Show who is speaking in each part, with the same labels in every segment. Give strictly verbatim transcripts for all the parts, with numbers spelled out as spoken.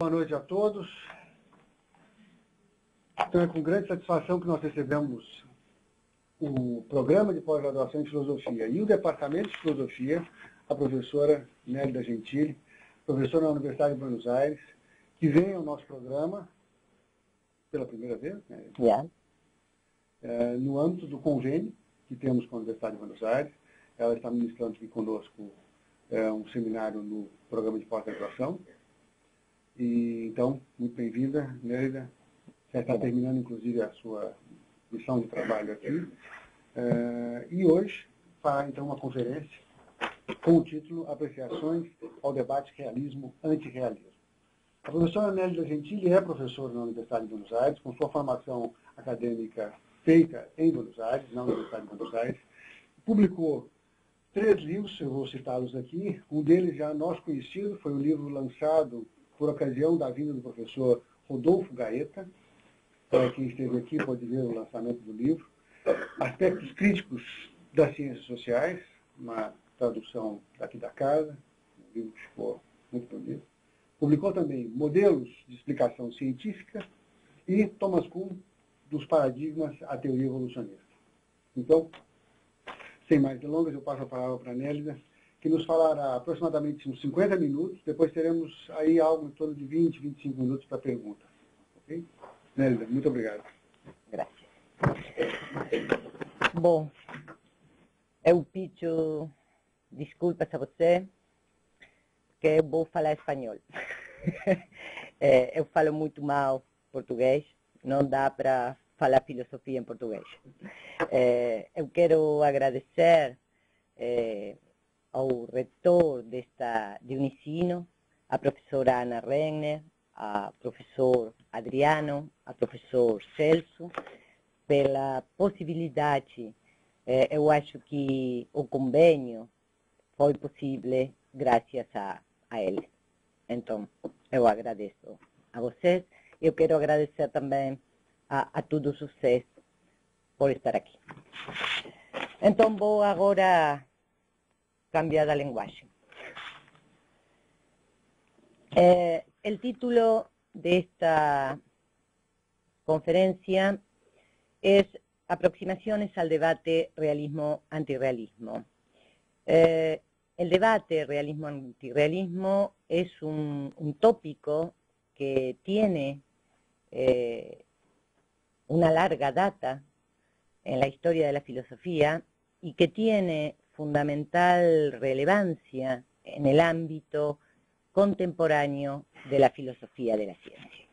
Speaker 1: boa noite a todos. Então é com grande satisfação que nós recebemos o programa de pós-graduação em Filosofia e o Departamento de Filosofia, a professora Nélida Gentili, professora na Universidade de Buenos Aires, que vem ao nosso programa pela primeira vez, né?
Speaker 2: Yeah.
Speaker 1: É, no âmbito do convênio que temos com a Universidade de Buenos Aires. Ela está ministrando aqui conosco é, um seminário no programa de pós-graduação. E, então, muito bem-vinda, Nélida. Já está terminando, inclusive, a sua missão de trabalho aqui. É, e hoje fará, então, uma conferência com o título Apreciações ao debate realismo-antirrealismo. A professora Nélida Gentili é professora na Universidade de Buenos Aires, com sua formação acadêmica feita em Buenos Aires, na Universidade de Buenos Aires. Publicou três livros, eu vou citá-los aqui. Um deles já nosso conhecido, foi um livro lançado por ocasião da vinda do professor Rodolfo Gaeta. Para quem esteve aqui pode ver o lançamento do livro. Aspectos Críticos das Ciências Sociais, uma tradução daqui da casa, um livro que ficou muito bonito. Publicou também Modelos de Explicação Científica e Thomas Kuhn, dos Paradigmas à Teoria Evolucionista. Então, sem mais delongas, eu passo a palavra para a Nélida, que nos falará aproximadamente uns cinquenta minutos, depois teremos aí algo em torno de vinte, vinte e cinco minutos para perguntas. Ok? Nélida, muito obrigado.
Speaker 2: Graças. Bom, eu peço desculpas a você, que eu vou falar espanhol. é, eu falo muito mal português, não dá para falar filosofia em português. É, eu quero agradecer é, ao reitor desta, de Unicino, a professora Ana Regner, a professor Adriano, a professor Celso, pela possibilidade. É, eu acho que o convênio foi possível graças a, a eles. Então, eu agradeço a vocês. Eu quero agradecer também a, a todos vocês por estar aqui. Então, vou agora cambiar a linguagem. Eh, el título de esta conferencia es Aproximaciones al debate realismo-antirrealismo. Eh, el debate realismo-antirrealismo es un, un tópico que tiene eh, una larga data en la historia de la filosofía y que tiene fundamental relevancia en el ámbito contemporáneo de la filosofía de la ciencia.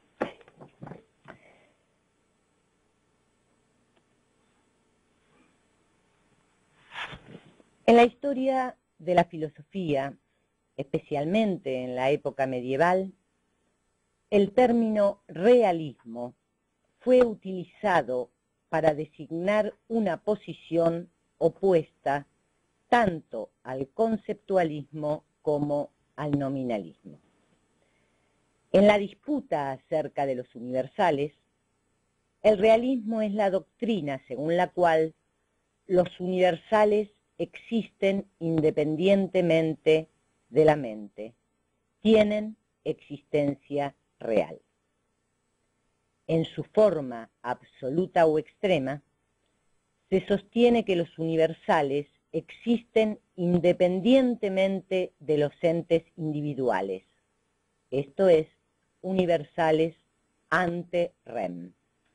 Speaker 2: En la historia de la filosofía, especialmente en la época medieval, el término realismo fue utilizado para designar una posición opuesta tanto al conceptualismo como al nominalismo. En la disputa acerca de los universales, el realismo es la doctrina según la cual los universales existen independientemente de la mente, tienen existencia real. En su forma absoluta o extrema, se sostiene que los universales existen independientemente de los entes individuales, esto es, universales ante rem.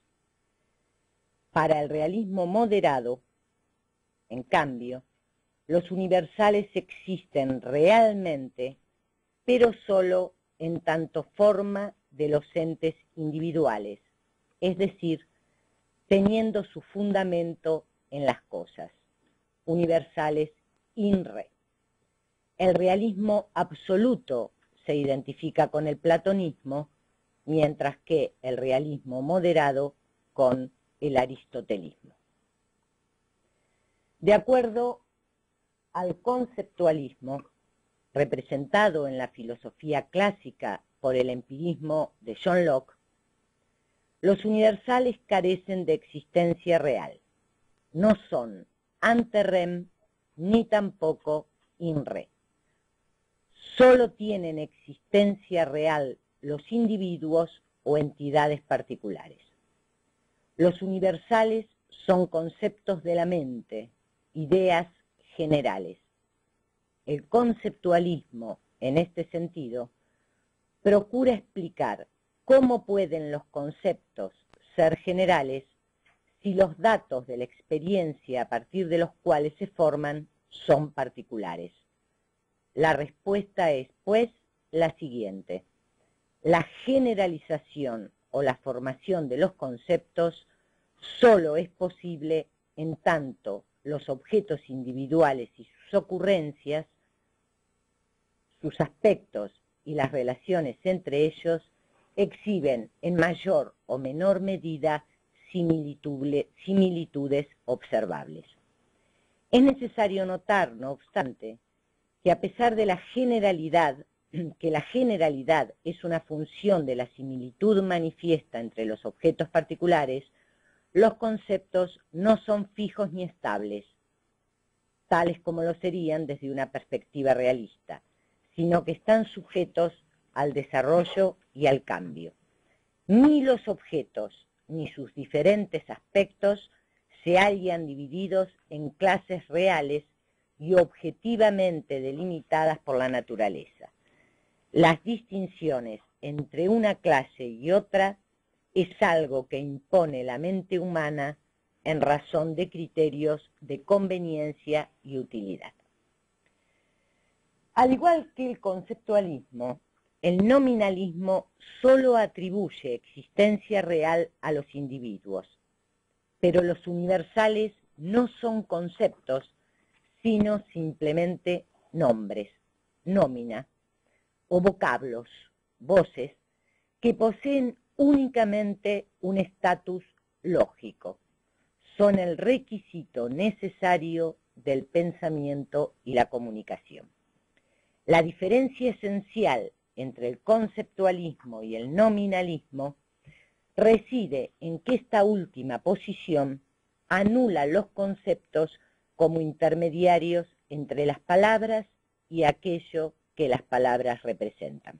Speaker 2: Para el realismo moderado, en cambio, los universales existen realmente, pero solo en tanto forma de los entes individuales, es decir, teniendo su fundamento en las cosas, universales in re. El realismo absoluto se identifica con el platonismo, mientras que el realismo moderado con el aristotelismo. De acuerdo al conceptualismo, representado en la filosofía clásica por el empirismo de John Locke, los universales carecen de existencia real, no son ante rem ni tampoco in re. Solo tienen existencia real los individuos o entidades particulares. Los universales son conceptos de la mente, ideas generales. El conceptualismo, en este sentido, procura explicar cómo pueden los conceptos ser generales si los datos de la experiencia a partir de los cuales se forman son particulares. La respuesta es, pues, la siguiente. La generalización o la formación de los conceptos solo es posible en tanto los objetos individuales y sus ocurrencias, sus aspectos y las relaciones entre ellos exhiben en mayor o menor medida similitudes observables. Es necesario notar, no obstante, que a pesar de la generalidad, que la generalidad es una función de la similitud manifiesta entre los objetos particulares, los conceptos no son fijos ni estables, tales como lo serían desde una perspectiva realista, sino que están sujetos al desarrollo y al cambio. Ni los objetos ni sus diferentes aspectos se hallan divididos en clases reales y objetivamente delimitadas por la naturaleza. Las distinciones entre una clase y otra es algo que impone la mente humana en razón de criterios de conveniencia y utilidad. Al igual que el conceptualismo, el nominalismo solo atribuye existencia real a los individuos, pero los universales no son conceptos, sino simplemente nombres, nómina, o vocablos, voces, que poseen únicamente un estatus lógico. Son el requisito necesario del pensamiento y la comunicación. La diferencia esencial entre el conceptualismo y el nominalismo reside en que esta última posición anula los conceptos como intermediarios entre las palabras y aquello que las palabras representan.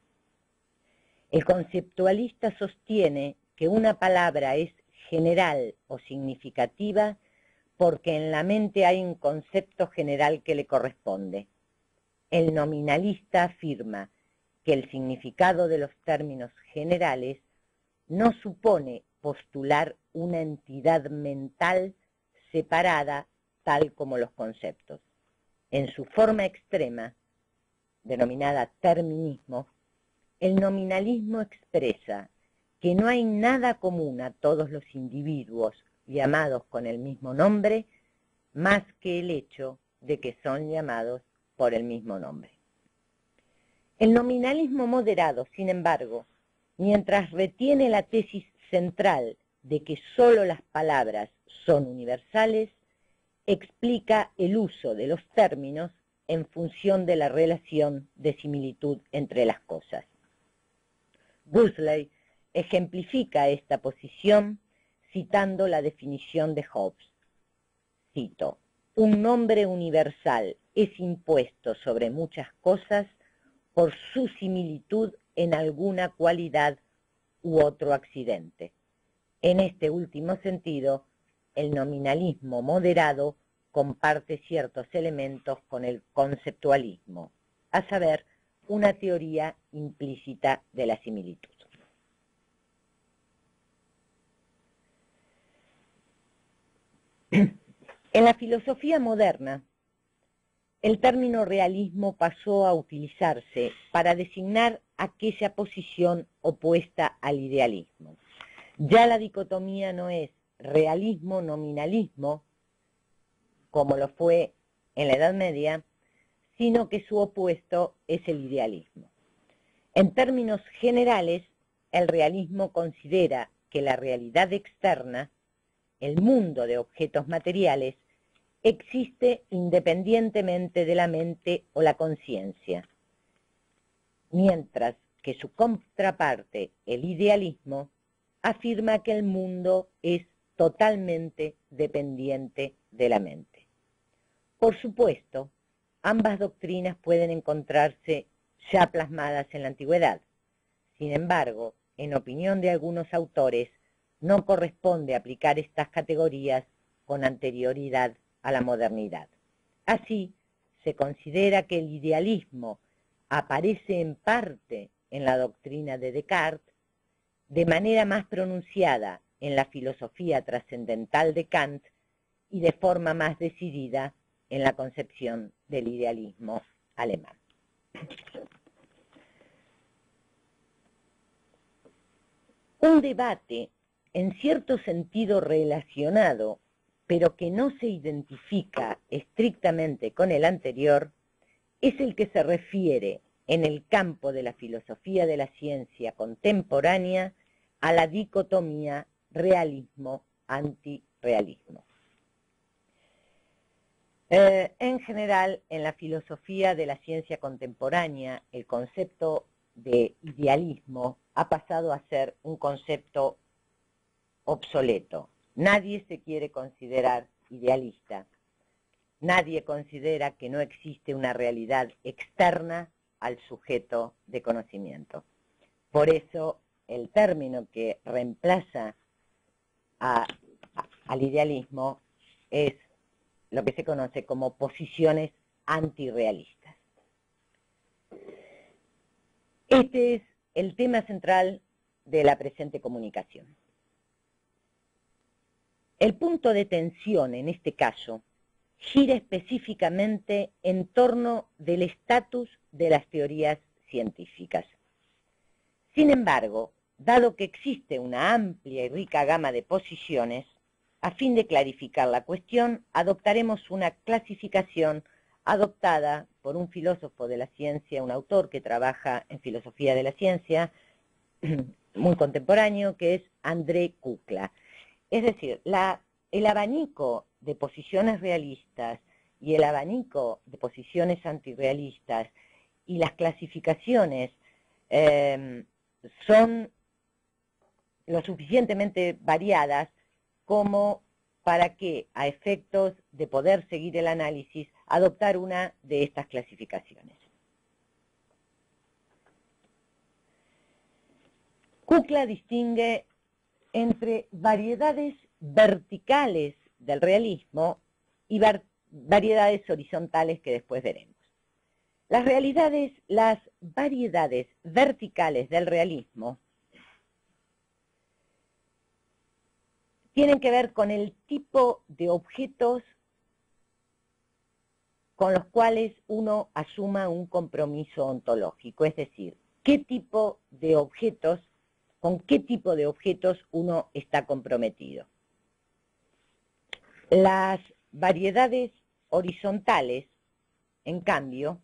Speaker 2: El conceptualista sostiene que una palabra es general o significativa porque en la mente hay un concepto general que le corresponde. El nominalista afirma que el significado de los términos generales no supone postular una entidad mental separada tal como los conceptos. En su forma extrema, denominada terminismo, el nominalismo expresa que no hay nada común a todos los individuos llamados con el mismo nombre, más que el hecho de que son llamados por el mismo nombre. El nominalismo moderado, sin embargo, mientras retiene la tesis central de que sólo las palabras son universales, explica el uso de los términos en función de la relación de similitud entre las cosas. Worsley ejemplifica esta posición citando la definición de Hobbes. Cito, un nombre universal es impuesto sobre muchas cosas por su similitud en alguna cualidad u otro accidente. En este último sentido, el nominalismo moderado comparte ciertos elementos con el conceptualismo, a saber, una teoría implícita de la similitud. En la filosofía moderna, el término realismo pasó a utilizarse para designar aquella posición opuesta al idealismo. Ya la dicotomía no es realismo-nominalismo, como lo fue en la Edad Media, sino que su opuesto es el idealismo. En términos generales, el realismo considera que la realidad externa, el mundo de objetos materiales, existe independientemente de la mente o la conciencia, mientras que su contraparte, el idealismo, afirma que el mundo es totalmente dependiente de la mente. Por supuesto, ambas doctrinas pueden encontrarse ya plasmadas en la antigüedad. Sin embargo, en opinión de algunos autores, no corresponde aplicar estas categorías con anterioridad a la modernidad. Así, se considera que el idealismo aparece en parte en la doctrina de Descartes, de manera más pronunciada en la filosofía trascendental de Kant y de forma más decidida en la concepción del idealismo alemán. Un debate en cierto sentido relacionado, pero que no se identifica estrictamente con el anterior, es el que se refiere en el campo de la filosofía de la ciencia contemporánea a la dicotomía realismo-antirrealismo. Eh, en general, en la filosofía de la ciencia contemporánea, el concepto de idealismo ha pasado a ser un concepto obsoleto. Nadie se quiere considerar idealista. Nadie considera que no existe una realidad externa al sujeto de conocimiento. Por eso, el término que reemplaza a, a, al idealismo es lo que se conoce como posiciones antirrealistas. Este es el tema central de la presente comunicación. El punto de tensión en este caso gira específicamente en torno del estatus de las teorías científicas. Sin embargo, dado que existe una amplia y rica gama de posiciones, a fin de clarificar la cuestión, adoptaremos una clasificación adoptada por un filósofo de la ciencia, un autor que trabaja en filosofía de la ciencia, muy contemporáneo, que es André Kukla. Es decir, la, el abanico de posiciones realistas y el abanico de posiciones antirrealistas y las clasificaciones eh, son lo suficientemente variadas como para que, a efectos de poder seguir el análisis, adoptar una de estas clasificaciones. Kukla distingue entre variedades verticales del realismo y variedades horizontales que después veremos. Las, realidades, las variedades verticales del realismo tienen que ver con el tipo de objetos con los cuales uno asuma un compromiso ontológico, es decir, qué tipo de objetos, con qué tipo de objetos uno está comprometido. Las variedades horizontales, en cambio,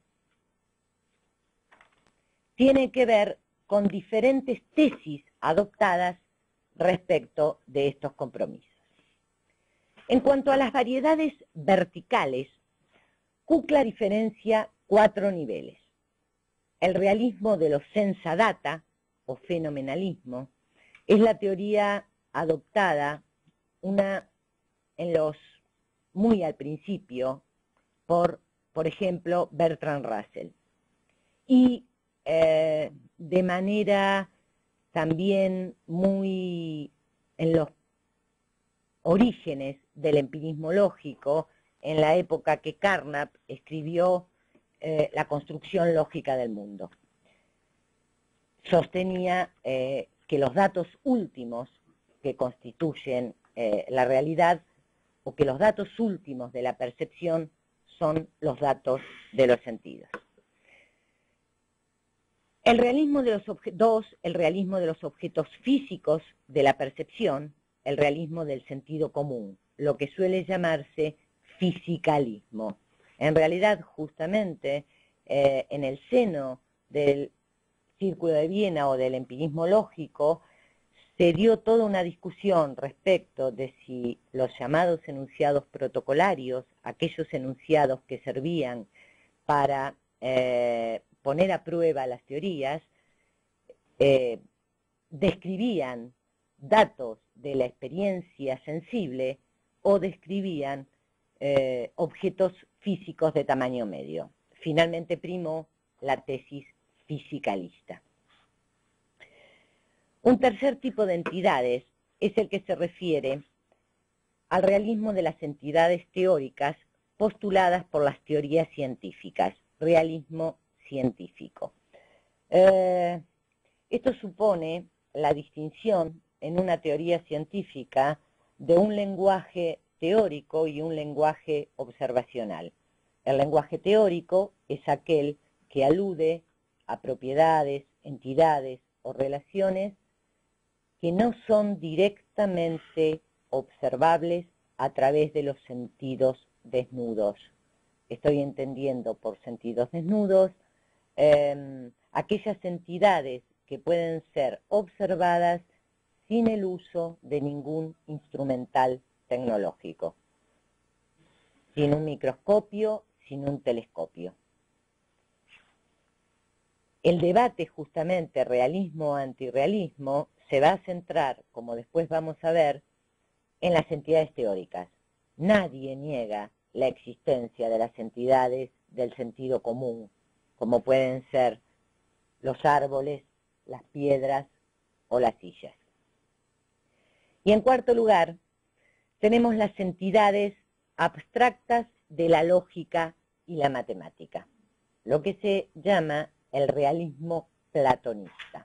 Speaker 2: tienen que ver con diferentes tesis adoptadas respecto de estos compromisos. En cuanto a las variedades verticales, Kukla diferencia cuatro niveles. El realismo de los senza data, o fenomenalismo, es la teoría adoptada una en los muy al principio por, por ejemplo, Bertrand Russell. Y eh, de manera también muy en los orígenes del empirismo lógico, en la época que Carnap escribió eh, La construcción lógica del mundo. Sostenía eh, que los datos últimos que constituyen eh, la realidad, o que los datos últimos de la percepción, son los datos de los sentidos. El realismo de los dos, el realismo de los objetos físicos de la percepción, el realismo del sentido común, lo que suele llamarse fisicalismo. En realidad, justamente, eh, en el seno del Círculo de Viena o del empirismo lógico, se dio toda una discusión respecto de si los llamados enunciados protocolarios, aquellos enunciados que servían para eh, poner a prueba las teorías, eh, describían datos de la experiencia sensible o describían eh, objetos físicos de tamaño medio. Finalmente primó la tesis fisicalista. Un tercer tipo de entidades es el que se refiere al realismo de las entidades teóricas postuladas por las teorías científicas, realismo científico. Eh, esto supone la distinción en una teoría científica de un lenguaje teórico y un lenguaje observacional. El lenguaje teórico es aquel que alude a propiedades, entidades o relaciones que no son directamente observables a través de los sentidos desnudos. Estoy entendiendo por sentidos desnudos eh, aquellas entidades que pueden ser observadas sin el uso de ningún instrumental tecnológico, sin un microscopio, sin un telescopio. El debate justamente realismo-antirrealismo se va a centrar, como después vamos a ver, en las entidades teóricas. Nadie niega la existencia de las entidades del sentido común, como pueden ser los árboles, las piedras o las sillas. Y en cuarto lugar, tenemos las entidades abstractas de la lógica y la matemática, lo que se llama el realismo platonista.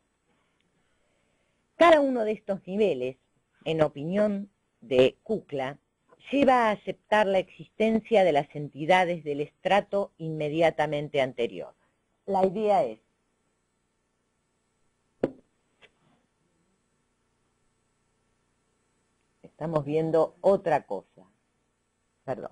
Speaker 2: Cada uno de estos niveles, en opinión de Kukla, lleva a aceptar la existencia de las entidades del estrato inmediatamente anterior. La idea es estamos viendo otra cosa, perdón.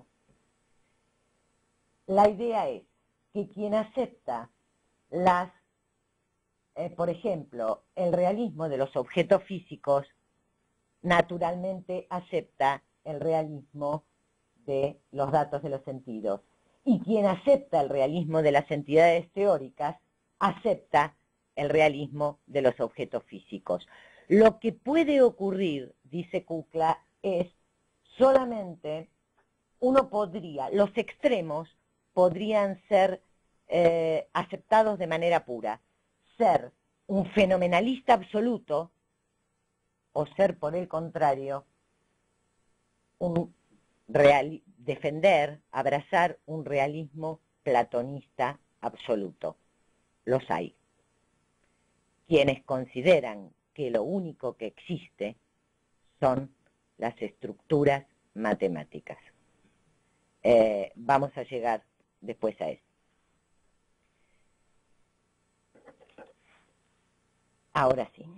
Speaker 2: La idea es que quien acepta las, eh, por ejemplo, el realismo de los objetos físicos, naturalmente acepta el realismo de los datos de los sentidos. Y quien acepta el realismo de las entidades teóricas, acepta el realismo de los objetos físicos. Lo que puede ocurrir, dice Kukla, es solamente uno podría, los extremos podrían ser eh, aceptados de manera pura. Ser un fenomenalista absoluto o ser, por el contrario, un real, defender, abrazar un realismo platonista absoluto. Los hay. Quienes consideran que lo único que existe son las estructuras matemáticas. Eh, vamos a llegar después a eso. Ahora sí.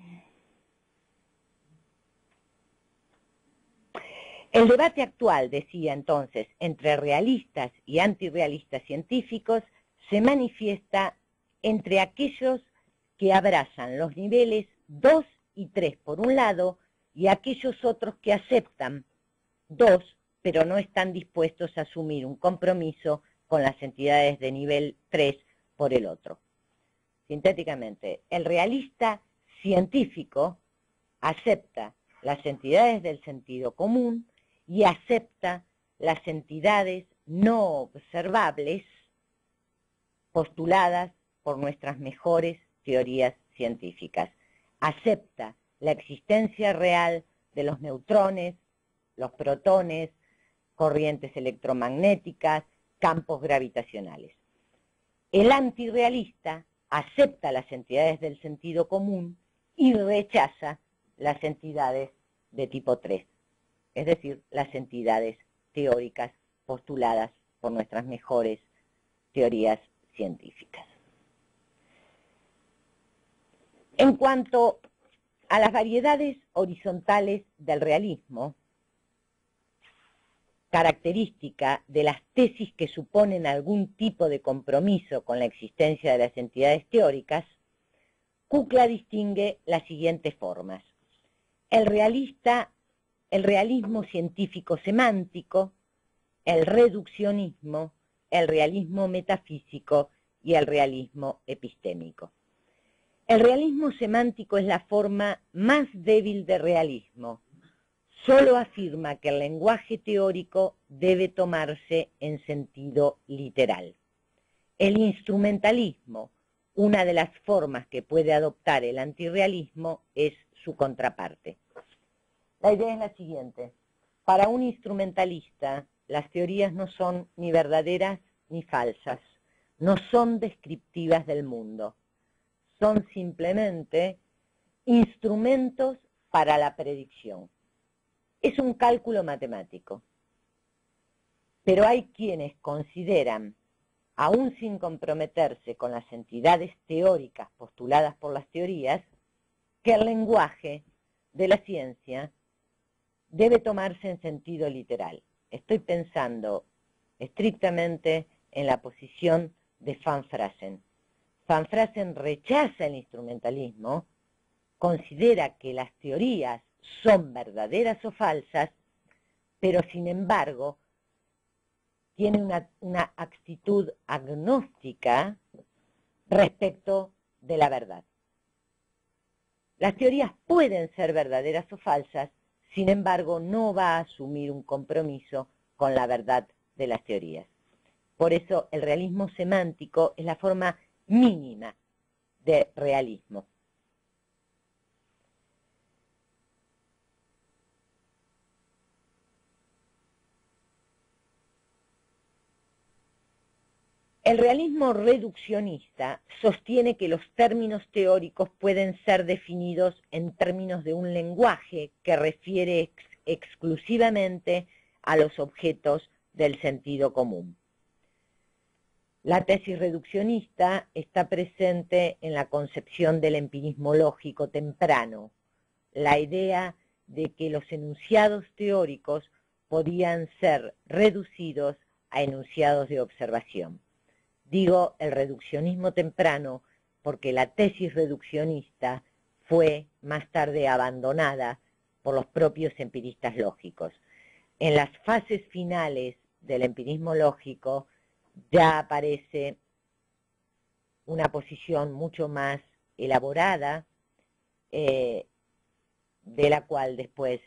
Speaker 2: El debate actual, decía entonces, entre realistas y antirrealistas científicos se manifiesta entre aquellos que abrazan los niveles dos y tres por un lado y aquellos otros que aceptan dos, pero no están dispuestos a asumir un compromiso con las entidades de nivel tres por el otro. Sintéticamente, el realista científico acepta las entidades del sentido común y acepta las entidades no observables postuladas por nuestras mejores teorías científicas. Acepta la existencia real de los neutrones, los protones, corrientes electromagnéticas, campos gravitacionales. El antirrealista acepta las entidades del sentido común y rechaza las entidades de tipo tres, es decir, las entidades teóricas postuladas por nuestras mejores teorías científicas. En cuanto a las variedades horizontales del realismo, característica de las tesis que suponen algún tipo de compromiso con la existencia de las entidades teóricas, Kukla distingue las siguientes formas. El realista, el realismo científico semántico, el reduccionismo, el realismo metafísico y el realismo epistémico. El realismo semántico es la forma más débil de realismo. Solo afirma que el lenguaje teórico debe tomarse en sentido literal. El instrumentalismo una de las formas que puede adoptar el antirrealismo es su contraparte. La idea es la siguiente. Para un instrumentalista, las teorías no son ni verdaderas ni falsas, no son descriptivas del mundo, son simplemente instrumentos para la predicción. Es un cálculo matemático. Pero hay quienes consideran, aún sin comprometerse con las entidades teóricas postuladas por las teorías, que el lenguaje de la ciencia debe tomarse en sentido literal. Estoy pensando estrictamente en la posición de Van Fraassen. Van Fraassen rechaza el instrumentalismo, considera que las teorías son verdaderas o falsas, pero sin embargo tiene una, una actitud agnóstica respecto de la verdad. Las teorías pueden ser verdaderas o falsas, sin embargo no va a asumir un compromiso con la verdad de las teorías. Por eso el realismo semántico es la forma mínima de realismo. El realismo reduccionista sostiene que los términos teóricos pueden ser definidos en términos de un lenguaje que refiere ex exclusivamente a los objetos del sentido común. La tesis reduccionista está presente en la concepción del empirismo lógico temprano, la idea de que los enunciados teóricos podían ser reducidos a enunciados de observación. Digo el reduccionismo temprano porque la tesis reduccionista fue más tarde abandonada por los propios empiristas lógicos. En las fases finales del empirismo lógico ya aparece una posición mucho más elaborada, eh, de la cual después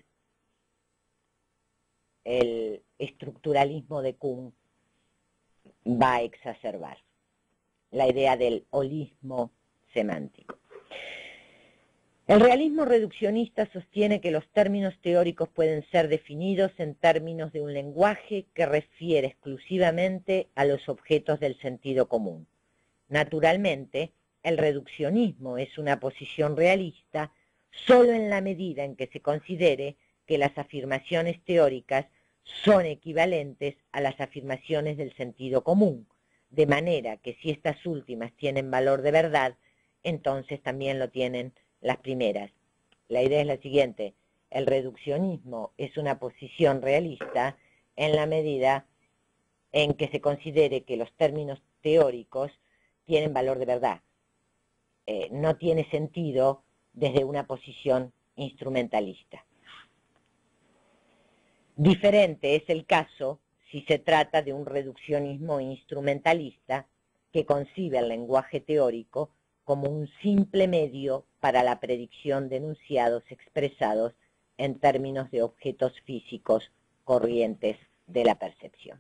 Speaker 2: el estructuralismo de Kuhn va a exacerbar la idea del holismo semántico. El realismo reduccionista sostiene que los términos teóricos pueden ser definidos en términos de un lenguaje que refiere exclusivamente a los objetos del sentido común. Naturalmente, el reduccionismo es una posición realista solo en la medida en que se considere que las afirmaciones teóricas son equivalentes a las afirmaciones del sentido común, de manera que si estas últimas tienen valor de verdad, entonces también lo tienen las primeras. La idea es la siguiente: el reduccionismo es una posición realista en la medida en que se considere que los términos teóricos tienen valor de verdad. Eh, no tiene sentido desde una posición instrumentalista. Diferente es el caso si se trata de un reduccionismo instrumentalista que concibe el lenguaje teórico como un simple medio para la predicción de enunciados expresados en términos de objetos físicos corrientes de la percepción.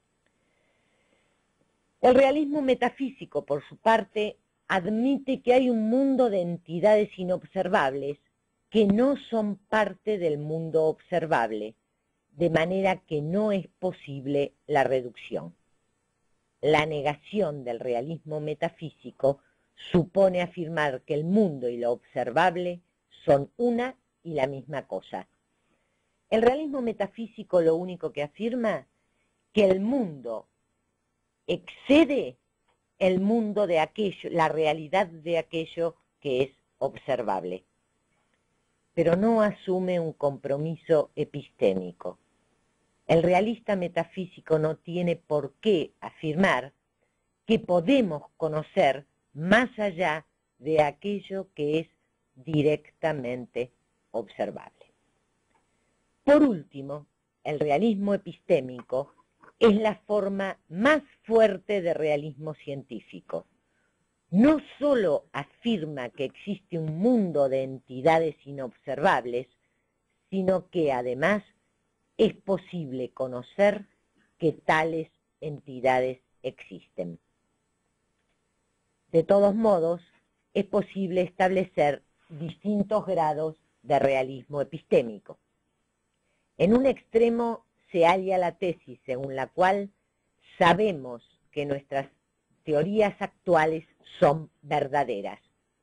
Speaker 2: El realismo metafísico, por su parte, admite que hay un mundo de entidades inobservables que no son parte del mundo observable, de manera que no es posible la reducción. La negación del realismo metafísico supone afirmar que el mundo y lo observable son una y la misma cosa. El realismo metafísico lo único que afirma que el mundo excede el mundo de aquello, la realidad de aquello que es observable, pero no asume un compromiso epistémico. El realista metafísico no tiene por qué afirmar que podemos conocer más allá de aquello que es directamente observable. Por último, el realismo epistémico es la forma más fuerte de realismo científico. No solo afirma que existe un mundo de entidades inobservables, sino que además es posible conocer que tales entidades existen. De todos modos, es posible establecer distintos grados de realismo epistémico. En un extremo se halla la tesis según la cual sabemos que nuestras teorías actuales son verdaderas.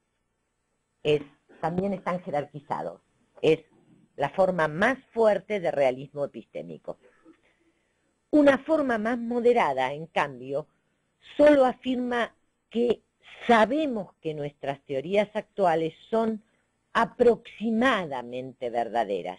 Speaker 2: Es, también están jerarquizados. Es la forma más fuerte de realismo epistémico. Una forma más moderada, en cambio, solo afirma que sabemos que nuestras teorías actuales son aproximadamente verdaderas.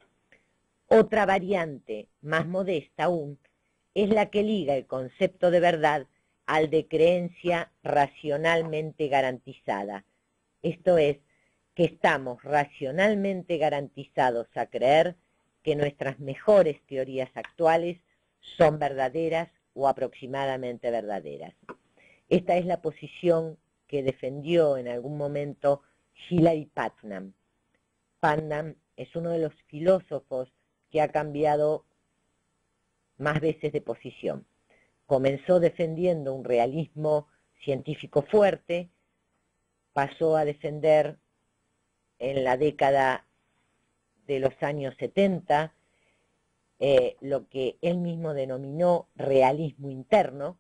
Speaker 2: Otra variante, más modesta aún, es la que liga el concepto de verdad al de creencia racionalmente garantizada. Esto es, que estamos racionalmente garantizados a creer que nuestras mejores teorías actuales son verdaderas o aproximadamente verdaderas. Esta es la posición que defendió en algún momento Hilary Putnam. Putnam es uno de los filósofos que ha cambiado más veces de posición. Comenzó defendiendo un realismo científico fuerte, pasó a defender en la década de los años setenta eh, lo que él mismo denominó realismo interno,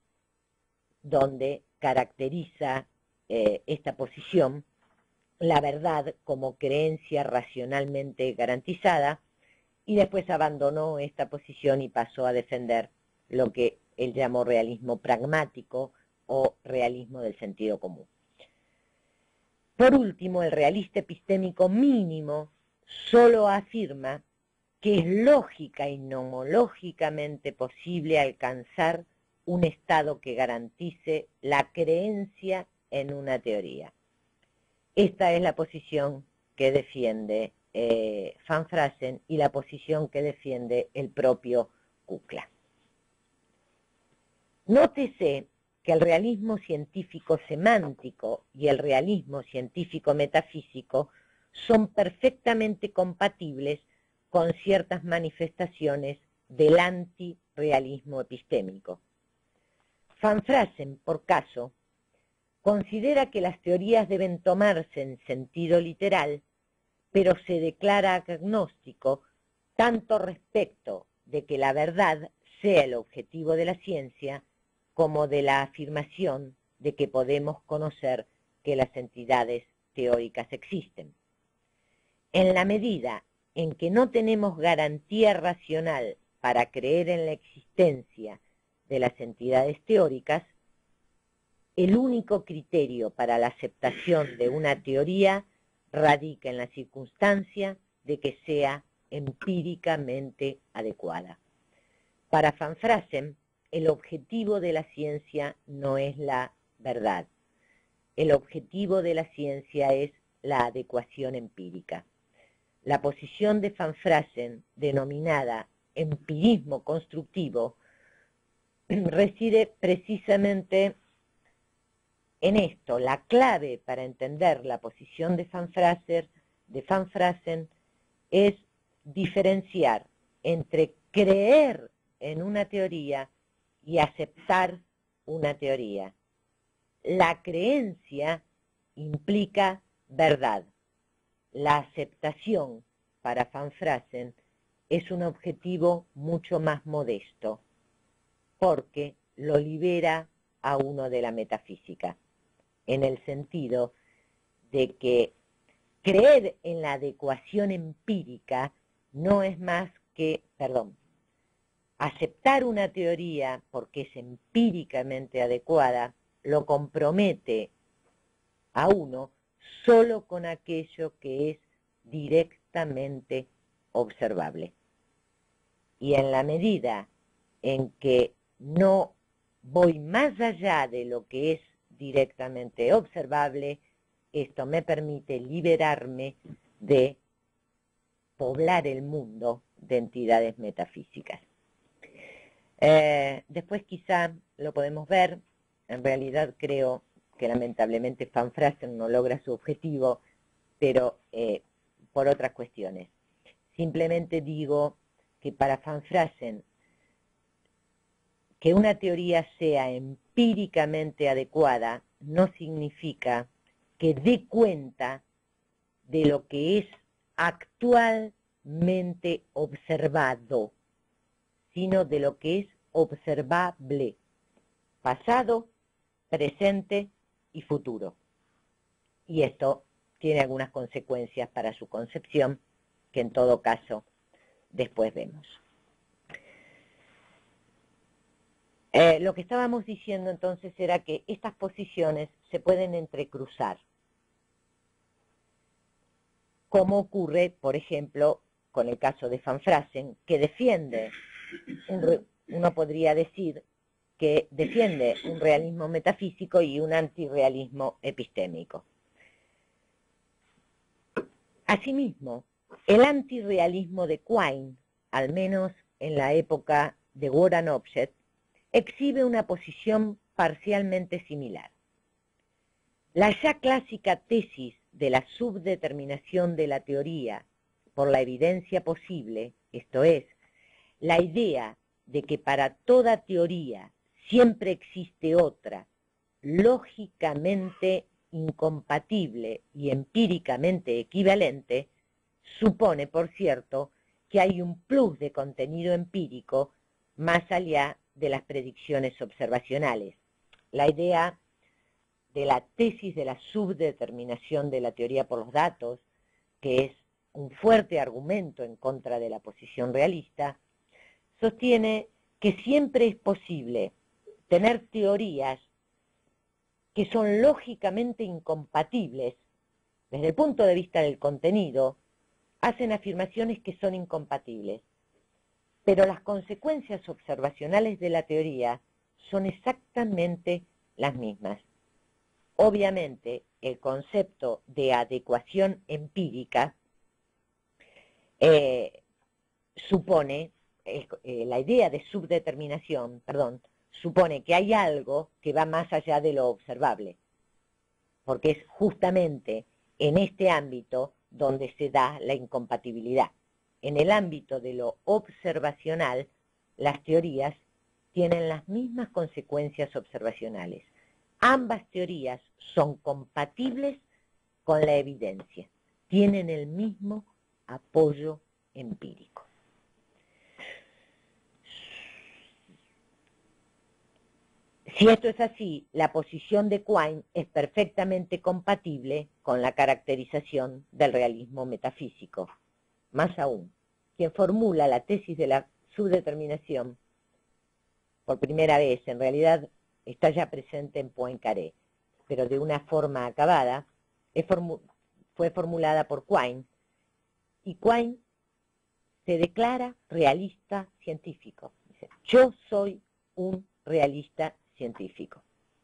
Speaker 2: donde caracteriza eh, esta posición la verdad como creencia racionalmente garantizada, y después abandonó esta posición y pasó a defender lo que él llamó realismo pragmático o realismo del sentido común. Por último, el realista epistémico mínimo solo afirma que es lógica y nomológicamente posible alcanzar un estado que garantice la creencia en una teoría. Esta es la posición que defiende eh, Van Fraassen y la posición que defiende el propio Kukla. Nótese que el realismo científico semántico y el realismo científico metafísico son perfectamente compatibles con ciertas manifestaciones del antirrealismo epistémico. Van Fraassen, por caso, considera que las teorías deben tomarse en sentido literal, pero se declara agnóstico tanto respecto de que la verdad sea el objetivo de la ciencia, como de la afirmación de que podemos conocer que las entidades teóricas existen. En la medida en que no tenemos garantía racional para creer en la existencia de las entidades teóricas, el único criterio para la aceptación de una teoría radica en la circunstancia de que sea empíricamente adecuada. Para Van Fraassen, el objetivo de la ciencia no es la verdad. El objetivo de la ciencia es la adecuación empírica. La posición de Van Fraassen, denominada empirismo constructivo, reside precisamente en esto. La clave para entender la posición de Van Fraassen, de Van Fraassen es diferenciar entre creer en una teoría y aceptar una teoría. La creencia implica verdad. La aceptación para Van Fraassen es un objetivo mucho más modesto, porque lo libera a uno de la metafísica, en el sentido de que creer en la adecuación empírica no es más que, perdón, aceptar una teoría porque es empíricamente adecuada lo compromete a uno solo con aquello que es directamente observable. Y en la medida en que no voy más allá de lo que es directamente observable, esto me permite liberarme de poblar el mundo de entidades metafísicas. Eh, después quizá lo podemos ver. En realidad creo que lamentablemente Van Fraassen no logra su objetivo, pero eh, por otras cuestiones. Simplemente digo que para Van Fraassen, que una teoría sea empíricamente adecuada no significa que dé cuenta de lo que es actualmente observado, sino de lo que es observable, pasado, presente y futuro. Y esto tiene algunas consecuencias para su concepción, que en todo caso después vemos. Eh, lo que estábamos diciendo entonces era que estas posiciones se pueden entrecruzar, como ocurre, por ejemplo, con el caso de Van Fraassen, que defiende, un, uno podría decir que defiende un realismo metafísico y un antirrealismo epistémico. Asimismo, el antirrealismo de Quine, al menos en la época de Word and Object, exhibe una posición parcialmente similar. La ya clásica tesis de la subdeterminación de la teoría por la evidencia posible, esto es, la idea de que para toda teoría siempre existe otra, lógicamente incompatible y empíricamente equivalente, supone, por cierto, que hay un plus de contenido empírico más allá de las predicciones observacionales. La idea de la tesis de la subdeterminación de la teoría por los datos, que es un fuerte argumento en contra de la posición realista, sostiene que siempre es posible tener teorías que son lógicamente incompatibles. Desde el punto de vista del contenido, hacen afirmaciones que son incompatibles, pero las consecuencias observacionales de la teoría son exactamente las mismas. Obviamente, el concepto de adecuación empírica eh, supone, eh, eh, la idea de subdeterminación, perdón, supone que hay algo que va más allá de lo observable, porque es justamente en este ámbito donde se da la incompatibilidad. En el ámbito de lo observacional, las teorías tienen las mismas consecuencias observacionales. Ambas teorías son compatibles con la evidencia, tienen el mismo apoyo empírico. Si esto es así, la posición de Quine es perfectamente compatible con la caracterización del realismo metafísico. Más aún, quien formula la tesis de la subdeterminación por primera vez, en realidad está ya presente en Poincaré, pero de una forma acabada, es formu fue formulada por Quine, y Quine se declara realista científico. Dice, yo soy un realista científico.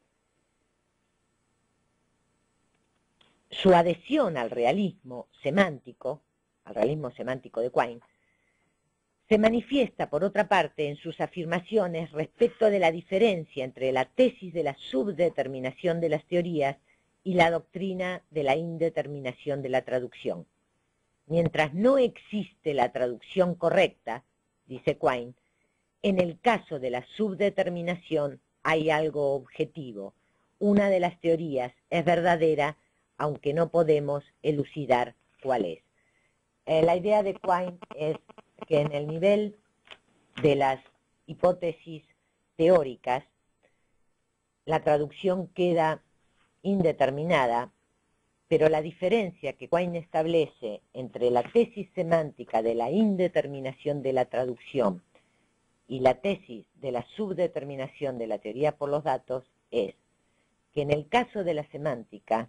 Speaker 2: Su adhesión al realismo semántico, al realismo semántico de Quine, se manifiesta, por otra parte, en sus afirmaciones respecto de la diferencia entre la tesis de la subdeterminación de las teorías y la doctrina de la indeterminación de la traducción. Mientras no existe la traducción correcta, dice Quine, en el caso de la subdeterminación hay algo objetivo. Una de las teorías es verdadera, aunque no podemos elucidar cuál es. Eh, la idea de Quine es que en el nivel de las hipótesis teóricas, la traducción queda indeterminada, pero la diferencia que Quine establece entre la tesis semántica de la indeterminación de la traducción y la tesis de la subdeterminación de la teoría por los datos es que en el caso de la semántica,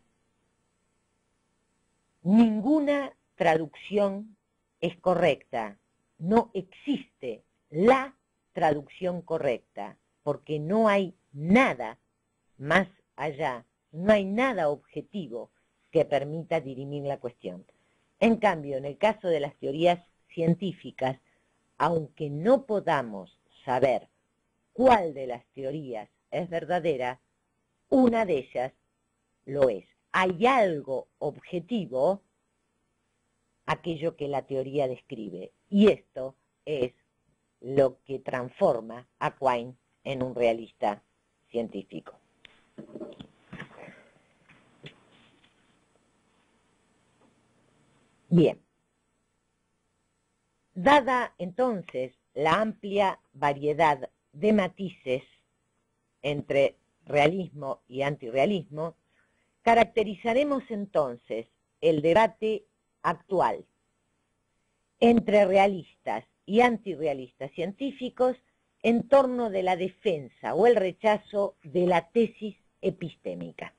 Speaker 2: ninguna traducción es correcta. No existe la traducción correcta, porque no hay nada más allá, no hay nada objetivo que permita dirimir la cuestión. En cambio, en el caso de las teorías científicas, aunque no podamos saber cuál de las teorías es verdadera, una de ellas lo es. Hay algo objetivo, aquello que la teoría describe, y esto es lo que transforma a Quine en un realista científico. Bien. Dada entonces la amplia variedad de matices entre realismo y antirrealismo, caracterizaremos entonces el debate actual entre realistas y antirrealistas científicos en torno de la defensa o el rechazo de la tesis epistémica.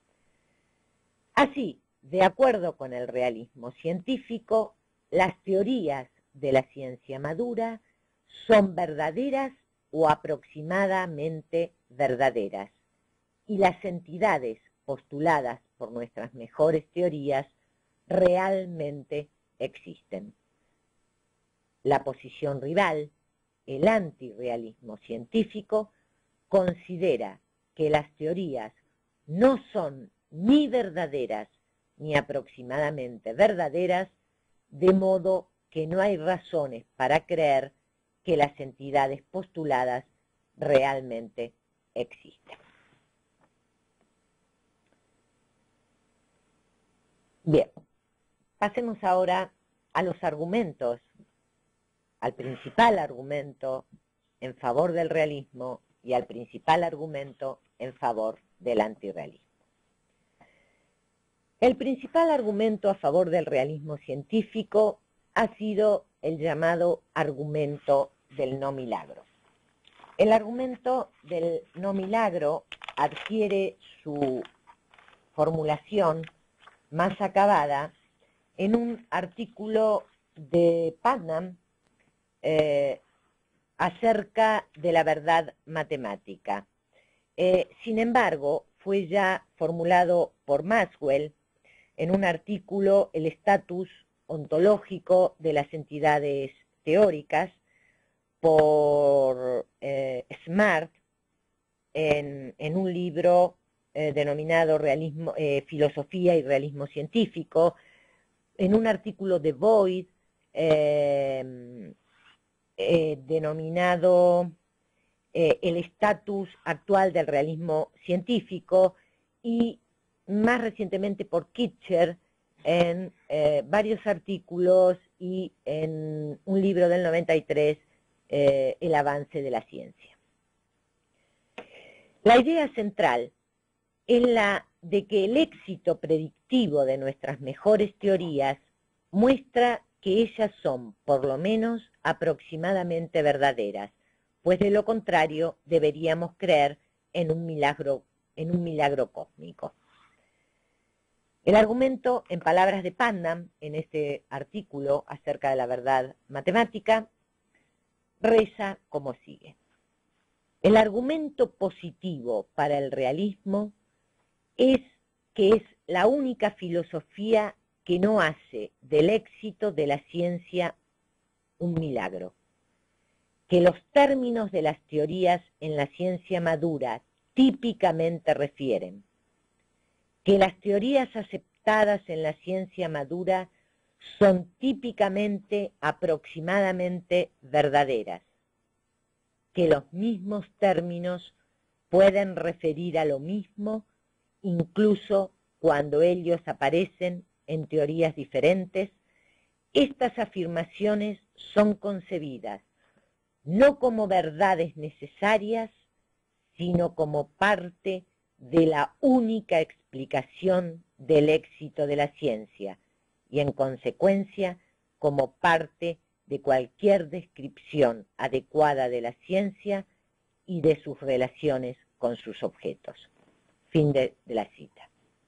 Speaker 2: Así, de acuerdo con el realismo científico, las teorías de la ciencia madura son verdaderas o aproximadamente verdaderas, y las entidades postuladas por nuestras mejores teorías realmente existen. La posición rival, el antirrealismo científico, considera que las teorías no son ni verdaderas ni aproximadamente verdaderas, de modo que no hay razones para creer que las entidades postuladas realmente existen. Bien, pasemos ahora a los argumentos, al principal argumento en favor del realismo y al principal argumento en favor del antirrealismo. El principal argumento a favor del realismo científico ha sido el llamado argumento del no milagro. El argumento del no milagro adquiere su formulación más acabada en un artículo de Putnam eh, acerca de la verdad matemática. Eh, sin embargo, fue ya formulado por Maxwell en un artículo, El estatus ontológico de las entidades teóricas, por eh, Smart, en, en un libro eh, denominado realismo, eh, Filosofía y Realismo Científico, en un artículo de Boyd, eh, eh, denominado eh, El estatus actual del realismo científico, y más recientemente por Kitcher, en eh, varios artículos y en un libro del noventa y tres, eh, El avance de la ciencia. La idea central es la de que el éxito predictivo de nuestras mejores teorías muestra que ellas son, por lo menos, aproximadamente verdaderas, pues de lo contrario deberíamos creer en un milagro, en un milagro cósmico. El argumento, en palabras de Putnam, en este artículo acerca de la verdad matemática, reza como sigue. El argumento positivo para el realismo es que es la única filosofía que no hace del éxito de la ciencia un milagro, que los términos de las teorías en la ciencia madura típicamente refieren, que las teorías aceptadas en la ciencia madura son típicamente aproximadamente verdaderas, que los mismos términos pueden referir a lo mismo incluso cuando ellos aparecen en teorías diferentes. Estas afirmaciones son concebidas no como verdades necesarias, sino como parte de la única explicación del éxito de la ciencia y, en consecuencia, como parte de cualquier descripción adecuada de la ciencia y de sus relaciones con sus objetos. Fin de, de la cita.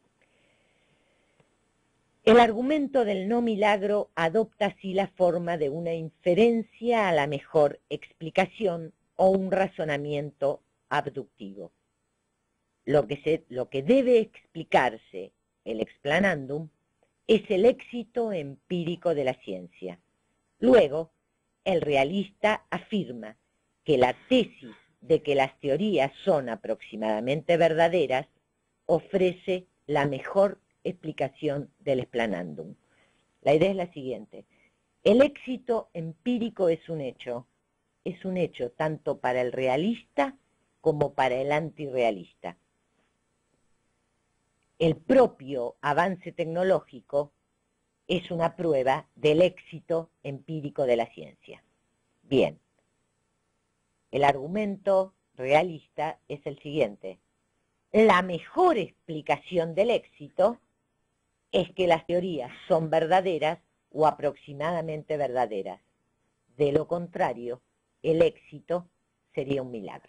Speaker 2: El argumento del no milagro adopta así la forma de una inferencia a la mejor explicación o un razonamiento abductivo. Lo que, se, lo que debe explicarse, el explanandum, es el éxito empírico de la ciencia. Luego, el realista afirma que la tesis de que las teorías son aproximadamente verdaderas ofrece la mejor explicación del explanandum. La idea es la siguiente. El éxito empírico es un hecho. Es un hecho tanto para el realista como para el antirrealista. El propio avance tecnológico es una prueba del éxito empírico de la ciencia. Bien, el argumento realista es el siguiente. La mejor explicación del éxito es que las teorías son verdaderas o aproximadamente verdaderas. De lo contrario, el éxito sería un milagro.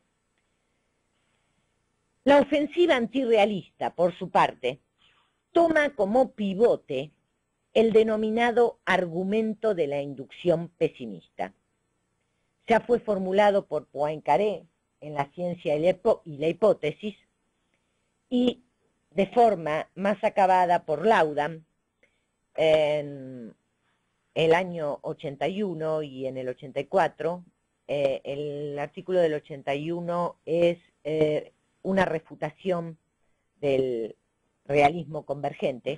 Speaker 2: La ofensiva antirrealista, por su parte, toma como pivote el denominado argumento de la inducción pesimista. Ya fue formulado por Poincaré en La ciencia y la hipótesis y de forma más acabada por Laudon en el año ochenta y uno y en el ochenta y cuatro. Eh, el artículo del ochenta y uno es eh, una refutación del realismo convergente.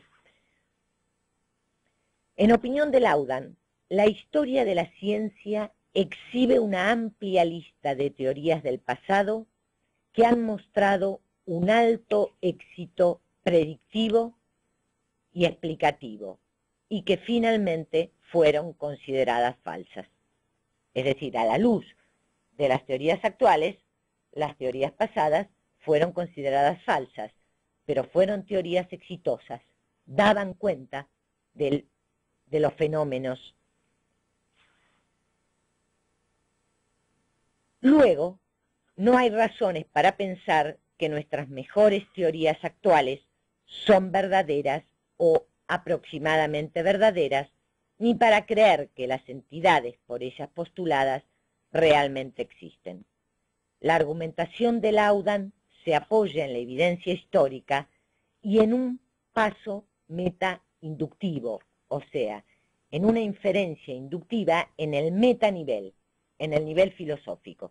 Speaker 2: En opinión de Laudon, la historia de la ciencia exhibe una amplia lista de teorías del pasado que han mostrado un alto éxito predictivo y explicativo y que finalmente fueron consideradas falsas. Es decir, a la luz de las teorías actuales, las teorías pasadas fueron consideradas falsas, pero fueron teorías exitosas, daban cuenta del, de los fenómenos. Luego, no hay razones para pensar que nuestras mejores teorías actuales son verdaderas o aproximadamente verdaderas, ni para creer que las entidades por ellas postuladas realmente existen. La argumentación de Laudon se apoya en la evidencia histórica y en un paso meta-inductivo, o sea, en una inferencia inductiva en el metanivel, en el nivel filosófico.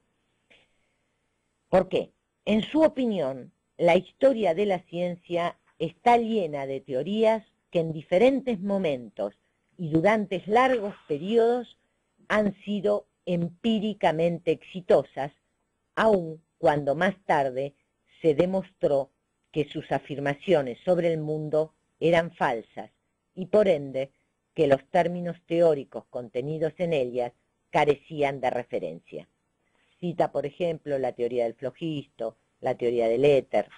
Speaker 2: ¿Por qué? En su opinión, la historia de la ciencia está llena de teorías que en diferentes momentos y durante largos periodos han sido empíricamente exitosas, aun cuando más tarde se demostró que sus afirmaciones sobre el mundo eran falsas y por ende que los términos teóricos contenidos en ellas carecían de referencia. Cita, por ejemplo, la teoría del flogisto, la teoría del éter.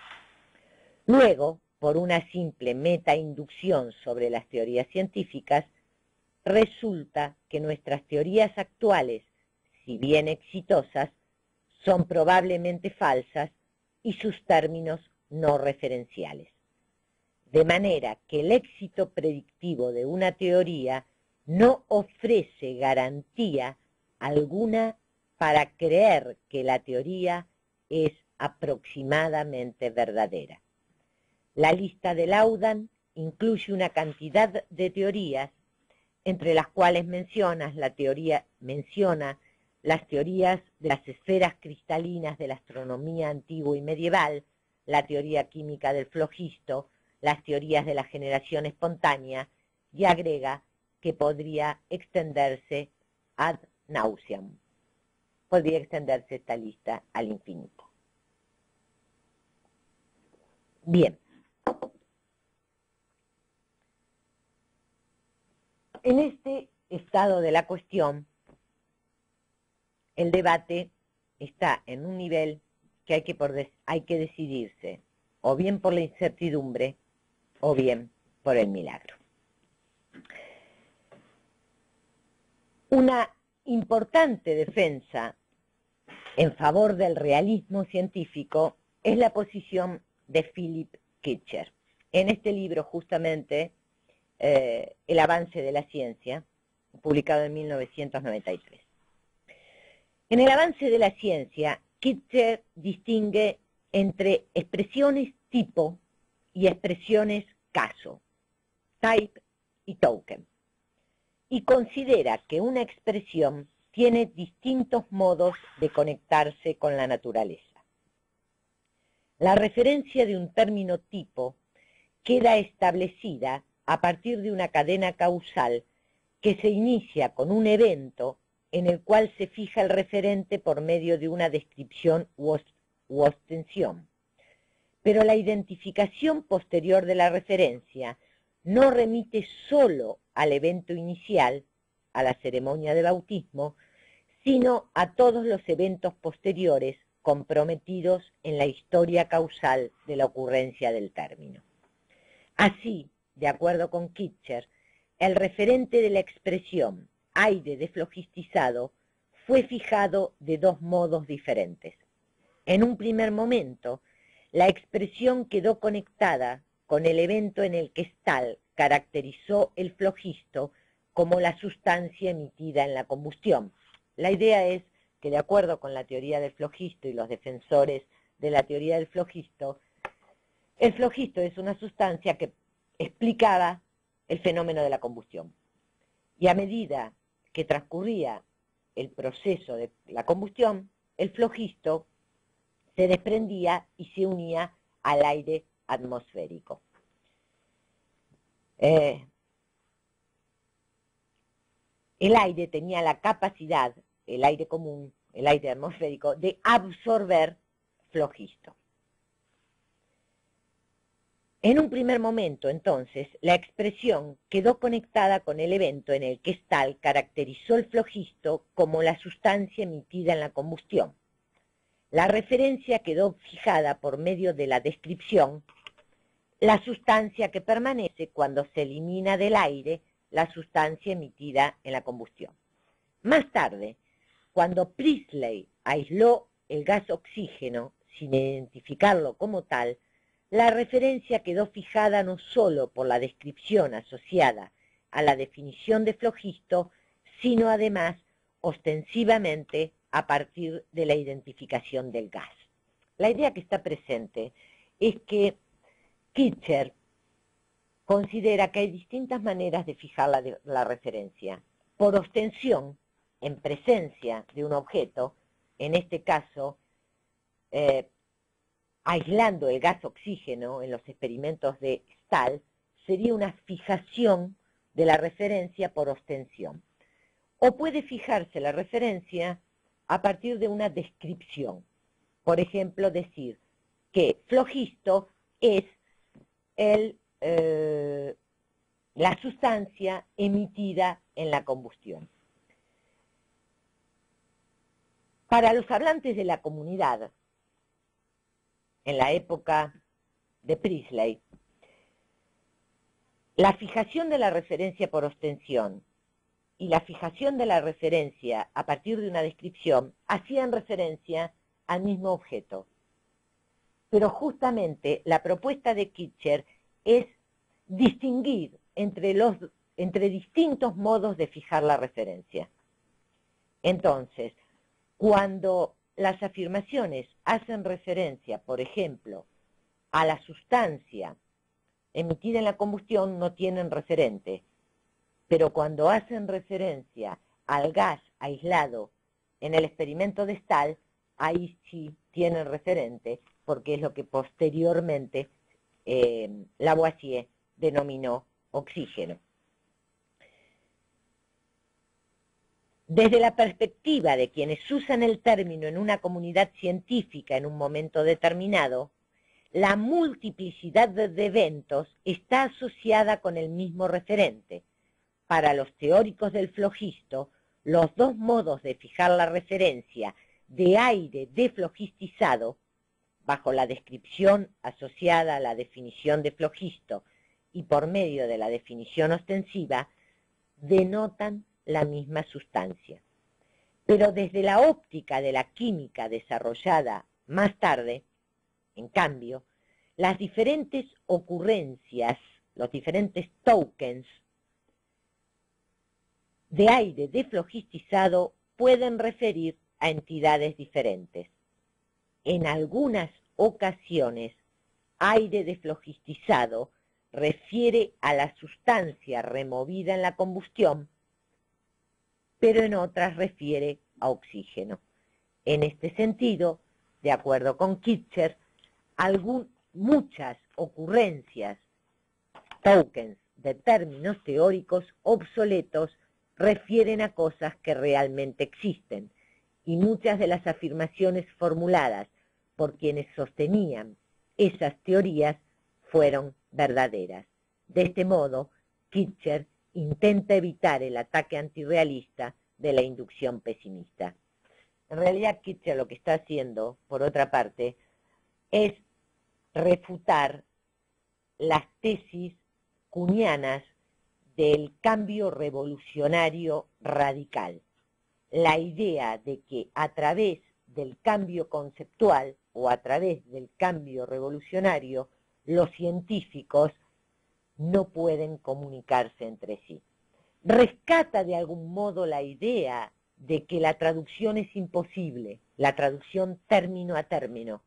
Speaker 2: Luego, por una simple metainducción sobre las teorías científicas, resulta que nuestras teorías actuales, si bien exitosas, son probablemente falsas y sus términos no referenciales. De manera que el éxito predictivo de una teoría no ofrece garantía alguna para creer que la teoría es aproximadamente verdadera. La lista de Laudon incluye una cantidad de teorías, entre las cuales menciona, la teoría, menciona las teorías de las esferas cristalinas de la astronomía antigua y medieval, la teoría química del flogisto, las teorías de la generación espontánea, y agrega que podría extenderse ad nauseam. Podría extenderse esta lista al infinito. Bien. En este estado de la cuestión, el debate está en un nivel que hay que, por des- hay que decidirse, o bien por la incertidumbre, o bien por el milagro. Una importante defensa en favor del realismo científico es la posición de Philip Kitcher. En este libro, justamente, eh, El avance de la ciencia, publicado en mil novecientos noventa y tres. En El avance de la ciencia, Kitcher distingue entre expresiones tipo y expresiones caso, type y token, y considera que una expresión tiene distintos modos de conectarse con la naturaleza. La referencia de un término tipo queda establecida a partir de una cadena causal que se inicia con un evento en el cual se fija el referente por medio de una descripción u, u ostensión. Pero la identificación posterior de la referencia no remite solo al evento inicial, a la ceremonia de bautismo, sino a todos los eventos posteriores comprometidos en la historia causal de la ocurrencia del término. Así, de acuerdo con Kitcher, el referente de la expresión aire desflogistizado fue fijado de dos modos diferentes. En un primer momento, la expresión quedó conectada con el evento en el que Stahl caracterizó el flogisto como la sustancia emitida en la combustión. La idea es que, de acuerdo con la teoría del flogisto y los defensores de la teoría del flogisto, el flogisto es una sustancia que explicaba el fenómeno de la combustión. Y a medida que transcurría el proceso de la combustión, el flogisto se desprendía y se unía al aire atmosférico. Eh, el aire tenía la capacidad, el aire común, el aire atmosférico, de absorber flogisto. En un primer momento, entonces, la expresión quedó conectada con el evento en el que Stahl caracterizó el flogisto como la sustancia emitida en la combustión. La referencia quedó fijada por medio de la descripción, la sustancia que permanece cuando se elimina del aire la sustancia emitida en la combustión. Más tarde, cuando Priestley aisló el gas oxígeno sin identificarlo como tal, la referencia quedó fijada no solo por la descripción asociada a la definición de flogisto, sino además ostensivamente a partir de la identificación del gas. La idea que está presente es que Kitcher considera que hay distintas maneras de fijar la, de, la referencia. Por ostensión, en presencia de un objeto, en este caso, eh, aislando el gas oxígeno en los experimentos de Stahl, sería una fijación de la referencia por ostensión. O puede fijarse la referencia a partir de una descripción. Por ejemplo, decir que flogisto es el, eh, la sustancia emitida en la combustión. Para los hablantes de la comunidad, en la época de Priestley, la fijación de la referencia por ostensión y la fijación de la referencia a partir de una descripción hacían referencia al mismo objeto. Pero justamente la propuesta de Kitcher es distinguir entre, los, entre distintos modos de fijar la referencia. Entonces, cuando las afirmaciones hacen referencia, por ejemplo, a la sustancia emitida en la combustión, no tienen referente, pero cuando hacen referencia al gas aislado en el experimento de Stahl, ahí sí tienen referente, porque es lo que posteriormente eh, Lavoisier denominó oxígeno. Desde la perspectiva de quienes usan el término en una comunidad científica en un momento determinado, la multiplicidad de eventos está asociada con el mismo referente. Para los teóricos del flogisto, los dos modos de fijar la referencia de aire deflogistizado, bajo la descripción asociada a la definición de flogisto y por medio de la definición ostensiva, denotan la misma sustancia. Pero desde la óptica de la química desarrollada más tarde, en cambio, las diferentes ocurrencias, los diferentes tokens de aire deflogistizado pueden referir a entidades diferentes. En algunas ocasiones, aire deflogistizado refiere a la sustancia removida en la combustión, pero en otras refiere a oxígeno. En este sentido, de acuerdo con Kitcher, algún, muchas ocurrencias, tokens de términos teóricos obsoletos, refieren a cosas que realmente existen, y muchas de las afirmaciones formuladas por quienes sostenían esas teorías fueron verdaderas. De este modo, Kitcher intenta evitar el ataque antirrealista de la inducción pesimista. En realidad, Kitcher lo que está haciendo, por otra parte, es refutar las tesis kuhnianas del cambio revolucionario radical. La idea de que a través del cambio conceptual o a través del cambio revolucionario, los científicos no pueden comunicarse entre sí. Rescata de algún modo la idea de que la traducción es imposible, la traducción término a término.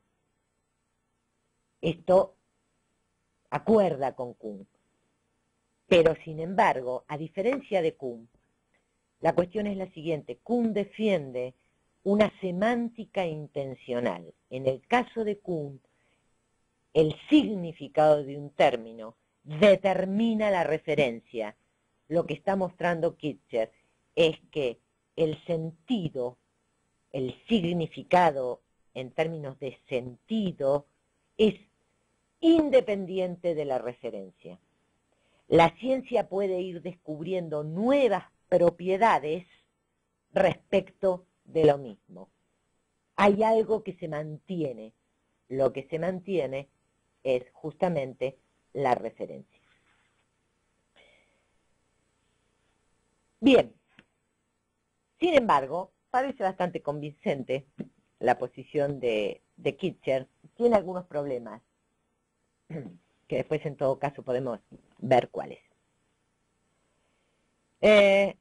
Speaker 2: Esto acuerda con Kuhn. Pero, sin embargo, a diferencia de Kuhn, la cuestión es la siguiente. Kuhn defiende una semántica intencional. En el caso de Kuhn, el significado de un término determina la referencia. Lo que está mostrando Kitcher es que el sentido, el significado en términos de sentido, es independiente de la referencia. La ciencia puede ir descubriendo nuevas propiedades respecto de lo mismo. Hay algo que se mantiene. Lo que se mantiene es justamente la referencia. Bien. Sin embargo, parece bastante convincente la posición de, de Kitcher. Tiene algunos problemas, que después en todo caso podemos ver cuáles. Eh,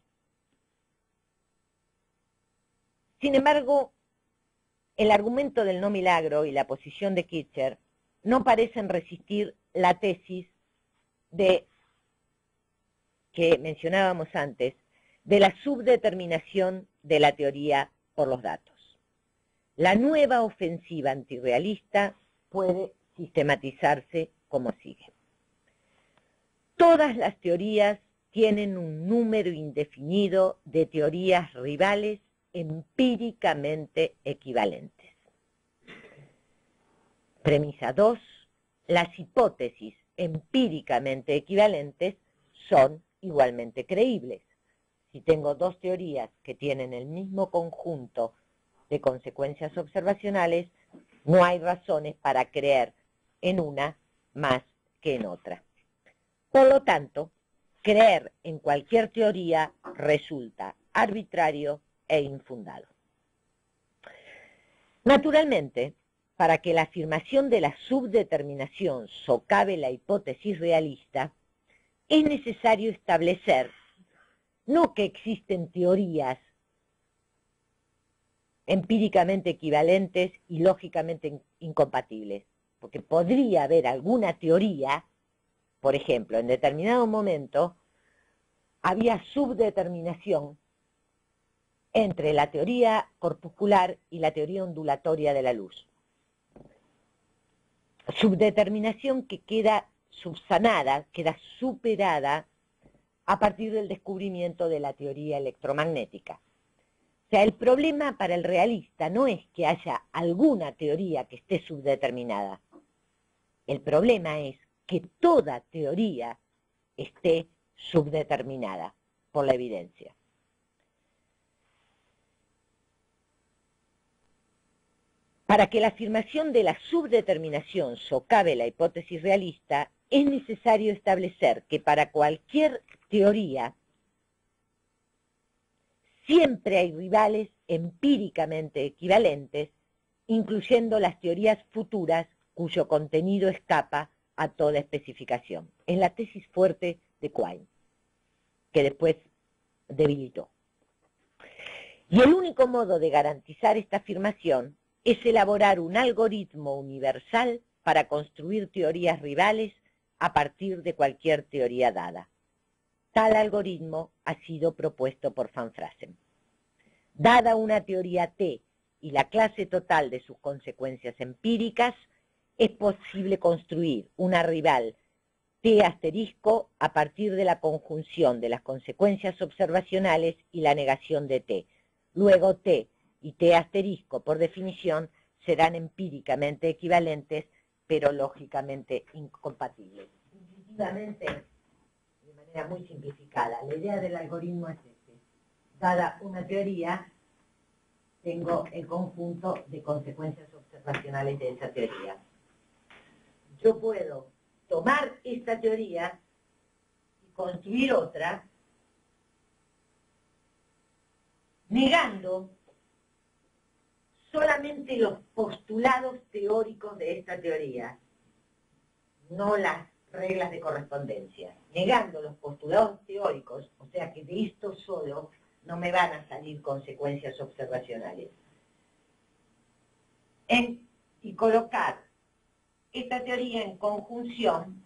Speaker 2: sin embargo, el argumento del no milagro y la posición de Kitcher no parecen resistir la tesis de, que mencionábamos antes, de la subdeterminación de la teoría por los datos. La nueva ofensiva antirrealista puede sistematizarse como sigue. Todas las teorías tienen un número indefinido de teorías rivales empíricamente equivalentes. Premisa dos. Las hipótesis empíricamente equivalentes son igualmente creíbles. Si tengo dos teorías que tienen el mismo conjunto de consecuencias observacionales, no hay razones para creer en una más que en otra. Por lo tanto, creer en cualquier teoría resulta arbitrario e infundado. Naturalmente, para que la afirmación de la subdeterminación socave la hipótesis realista, es necesario establecer no que existen teorías empíricamente equivalentes y lógicamente incompatibles, porque podría haber alguna teoría, por ejemplo, en determinado momento había subdeterminación entre la teoría corpuscular y la teoría ondulatoria de la luz. Subdeterminación que queda subsanada, queda superada a partir del descubrimiento de la teoría electromagnética. O sea, el problema para el realista no es que haya alguna teoría que esté subdeterminada. El problema es que toda teoría esté subdeterminada por la evidencia. Para que la afirmación de la subdeterminación socave la hipótesis realista, es necesario establecer que para cualquier teoría siempre hay rivales empíricamente equivalentes, incluyendo las teorías futuras cuyo contenido escapa a toda especificación. Es la tesis fuerte de Quine, que después debilitó. Y el único modo de garantizar esta afirmación es elaborar un algoritmo universal para construir teorías rivales a partir de cualquier teoría dada. Tal algoritmo ha sido propuesto por Van Fraassen. Dada una teoría T y la clase total de sus consecuencias empíricas, es posible construir una rival T asterisco a partir de la conjunción de las consecuencias observacionales y la negación de T. Luego T y T asterisco, por definición, serán empíricamente equivalentes, pero lógicamente incompatibles. Intuitivamente, manera muy simplificada. La idea del algoritmo es este. Dada una teoría, tengo el conjunto de consecuencias observacionales de esa teoría. Yo puedo tomar esta teoría y construir otra, negando solamente los postulados teóricos de esta teoría, no las reglas de correspondencia. Negando los postulados teóricos, o sea que de esto solo no me van a salir consecuencias observacionales. En, y colocar esta teoría en conjunción,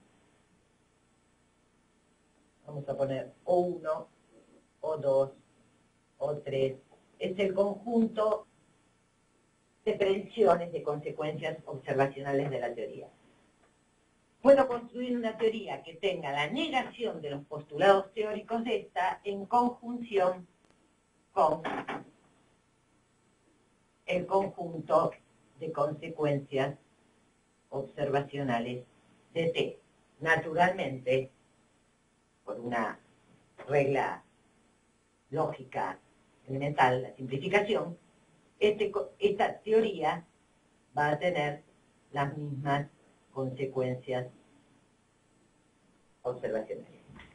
Speaker 2: vamos a poner O uno, O dos, O tres, es el conjunto de predicciones de consecuencias observacionales de la teoría. Puedo construir una teoría que tenga la negación de los postulados teóricos de esta en conjunción con el conjunto de consecuencias observacionales de T. Naturalmente, por una regla lógica elemental, la simplificación, este, esta teoría va a tener las mismas consecuencias observacionales.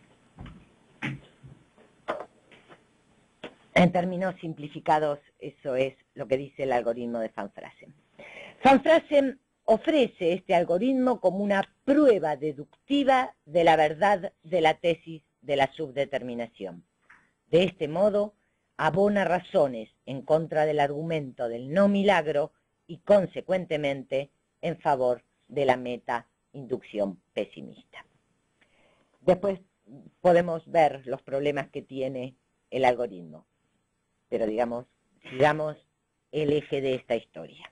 Speaker 2: En términos simplificados, eso es lo que dice el algoritmo de Van Fraassen. Van Fraassen ofrece este algoritmo como una prueba deductiva de la verdad de la tesis de la subdeterminación. De este modo, abona razones en contra del argumento del no milagro y, consecuentemente, en favor de la meta-inducción pesimista. Después podemos ver los problemas que tiene el algoritmo, pero digamos, sigamos el eje de esta historia.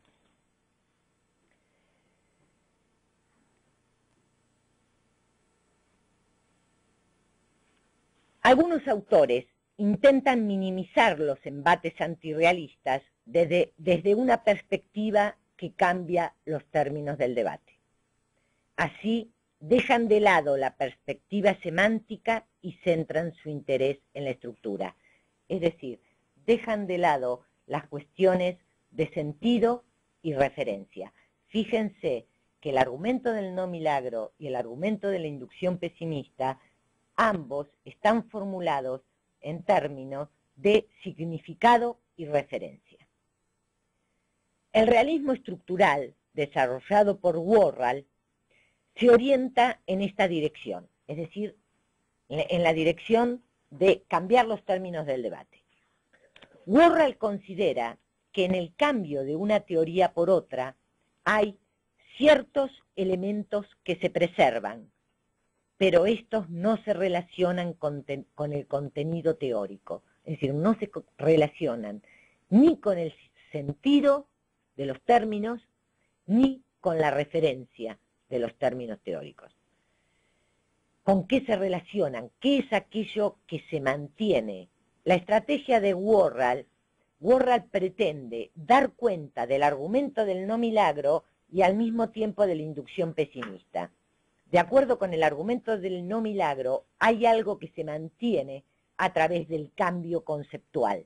Speaker 2: Algunos autores intentan minimizar los embates antirrealistas desde, desde una perspectiva que cambia los términos del debate. Así, dejan de lado la perspectiva semántica y centran su interés en la estructura. Es decir, dejan de lado las cuestiones de sentido y referencia. Fíjense que el argumento del no milagro y el argumento de la inducción pesimista, ambos están formulados en términos de significado y referencia. El realismo estructural, desarrollado por Worrall, se orienta en esta dirección, es decir, en la dirección de cambiar los términos del debate. Worrall considera que en el cambio de una teoría por otra hay ciertos elementos que se preservan, pero estos no se relacionan con, te, con el contenido teórico, es decir, no se relacionan ni con el sentido de los términos, ni con la referencia de los términos teóricos. ¿Con qué se relacionan? ¿Qué es aquello que se mantiene? La estrategia de Worrall, Worrall pretende dar cuenta del argumento del no milagro y al mismo tiempo de la inducción pesimista. De acuerdo con el argumento del no milagro, hay algo que se mantiene a través del cambio conceptual.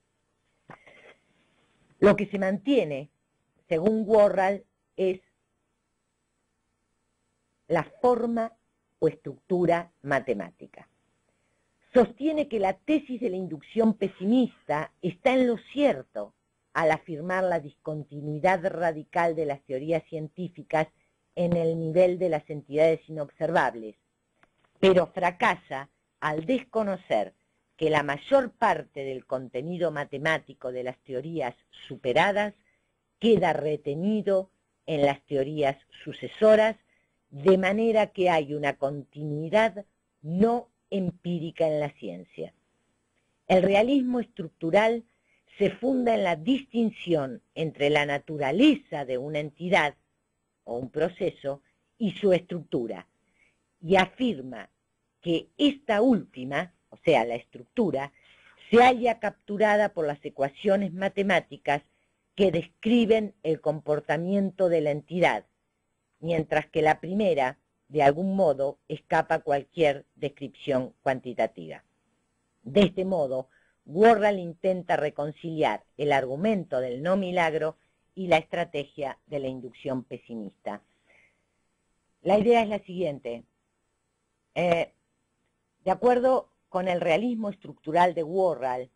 Speaker 2: Lo que se mantiene, según Worrall, es la forma o estructura matemática. Sostiene que la tesis de la inducción pesimista está en lo cierto al afirmar la discontinuidad radical de las teorías científicas en el nivel de las entidades inobservables, pero fracasa al desconocer que la mayor parte del contenido matemático de las teorías superadas queda retenido en las teorías sucesoras, de manera que hay una continuidad no empírica en la ciencia. El realismo estructural se funda en la distinción entre la naturaleza de una entidad o un proceso y su estructura, y afirma que esta última, o sea, la estructura, se halla capturada por las ecuaciones matemáticas que describen el comportamiento de la entidad, mientras que la primera de algún modo, escapa cualquier descripción cuantitativa. De este modo, Worrall intenta reconciliar el argumento del no milagro y la estrategia de la inducción pesimista. La idea es la siguiente. Eh, de acuerdo con el realismo estructural de Worrall,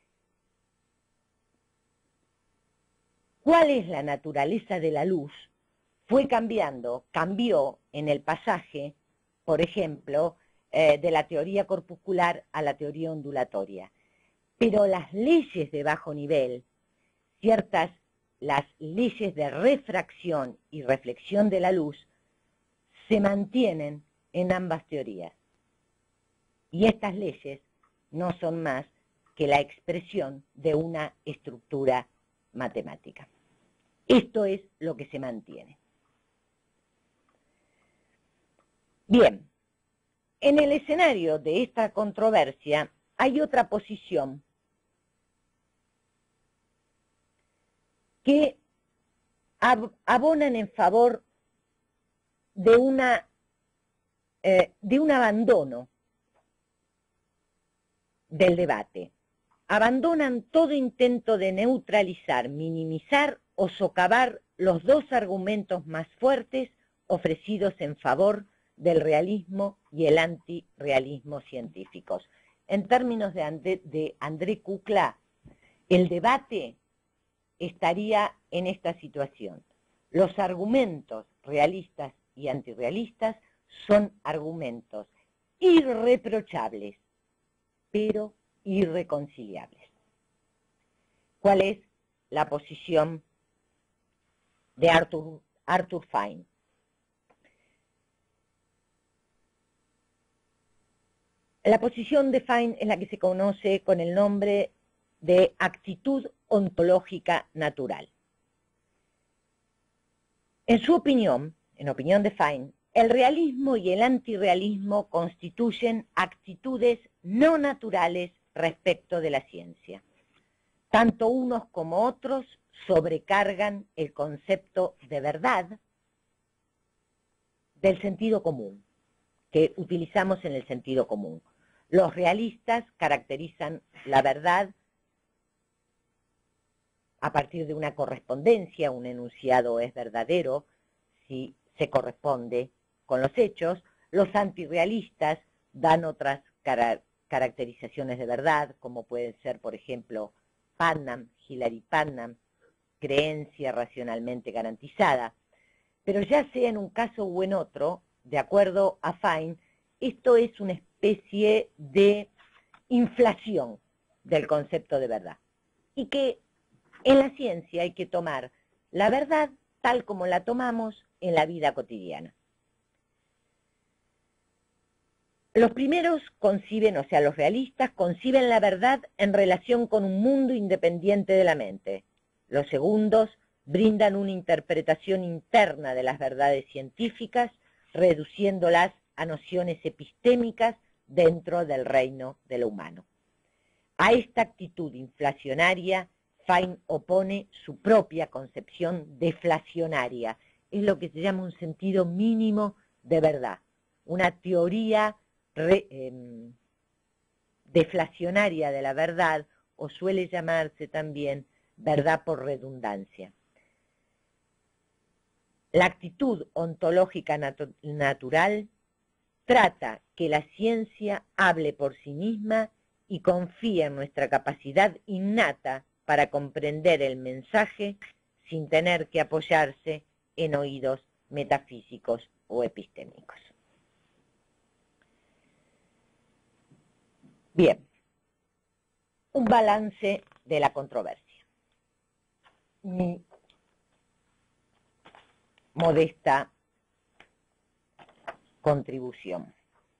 Speaker 2: ¿cuál es la naturaleza de la luz? Fue cambiando, cambió en el pasaje, por ejemplo, eh, de la teoría corpuscular a la teoría ondulatoria. Pero las leyes de bajo nivel, ciertas, las leyes de refracción y reflexión de la luz, se mantienen en ambas teorías. Y estas leyes no son más que la expresión de una estructura matemática. Esto es lo que se mantiene. Bien, en el escenario de esta controversia hay otra posición que ab abonan en favor de, una, eh, de un abandono del debate. Abandonan todo intento de neutralizar, minimizar o socavar los dos argumentos más fuertes ofrecidos en favor del realismo y el antirrealismo científicos. En términos de André, de André Kuklá, el debate estaría en esta situación. Los argumentos realistas y antirrealistas son argumentos irreprochables, pero irreconciliables. ¿Cuál es la posición de Arthur, Arthur Fine? La posición de Fine es la que se conoce con el nombre de actitud ontológica natural. En su opinión, en opinión de Fine, el realismo y el antirrealismo constituyen actitudes no naturales respecto de la ciencia. Tanto unos como otros sobrecargan el concepto de verdad del sentido común, que utilizamos en el sentido común. Los realistas caracterizan la verdad a partir de una correspondencia, un enunciado es verdadero si se corresponde con los hechos. Los antirrealistas dan otras cara caracterizaciones de verdad, como pueden ser, por ejemplo, Putnam, Hilary Putnam, creencia racionalmente garantizada. Pero ya sea en un caso u en otro, de acuerdo a Fine, esto es una especie de inflación del concepto de verdad. Y que en la ciencia hay que tomar la verdad tal como la tomamos en la vida cotidiana. Los primeros conciben, o sea, los realistas, conciben la verdad en relación con un mundo independiente de la mente. Los segundos brindan una interpretación interna de las verdades científicas, reduciéndolas a nociones epistémicas dentro del reino de lo humano. A esta actitud inflacionaria, Fine opone su propia concepción deflacionaria. Es lo que se llama un sentido mínimo de verdad, una teoría re, eh, deflacionaria de la verdad, o suele llamarse también verdad por redundancia. La actitud ontológica natu natural trata que la ciencia hable por sí misma y confía en nuestra capacidad innata para comprender el mensaje sin tener que apoyarse en oídos metafísicos o epistémicos. Bien, un balance de la controversia. Mi modesta contribución.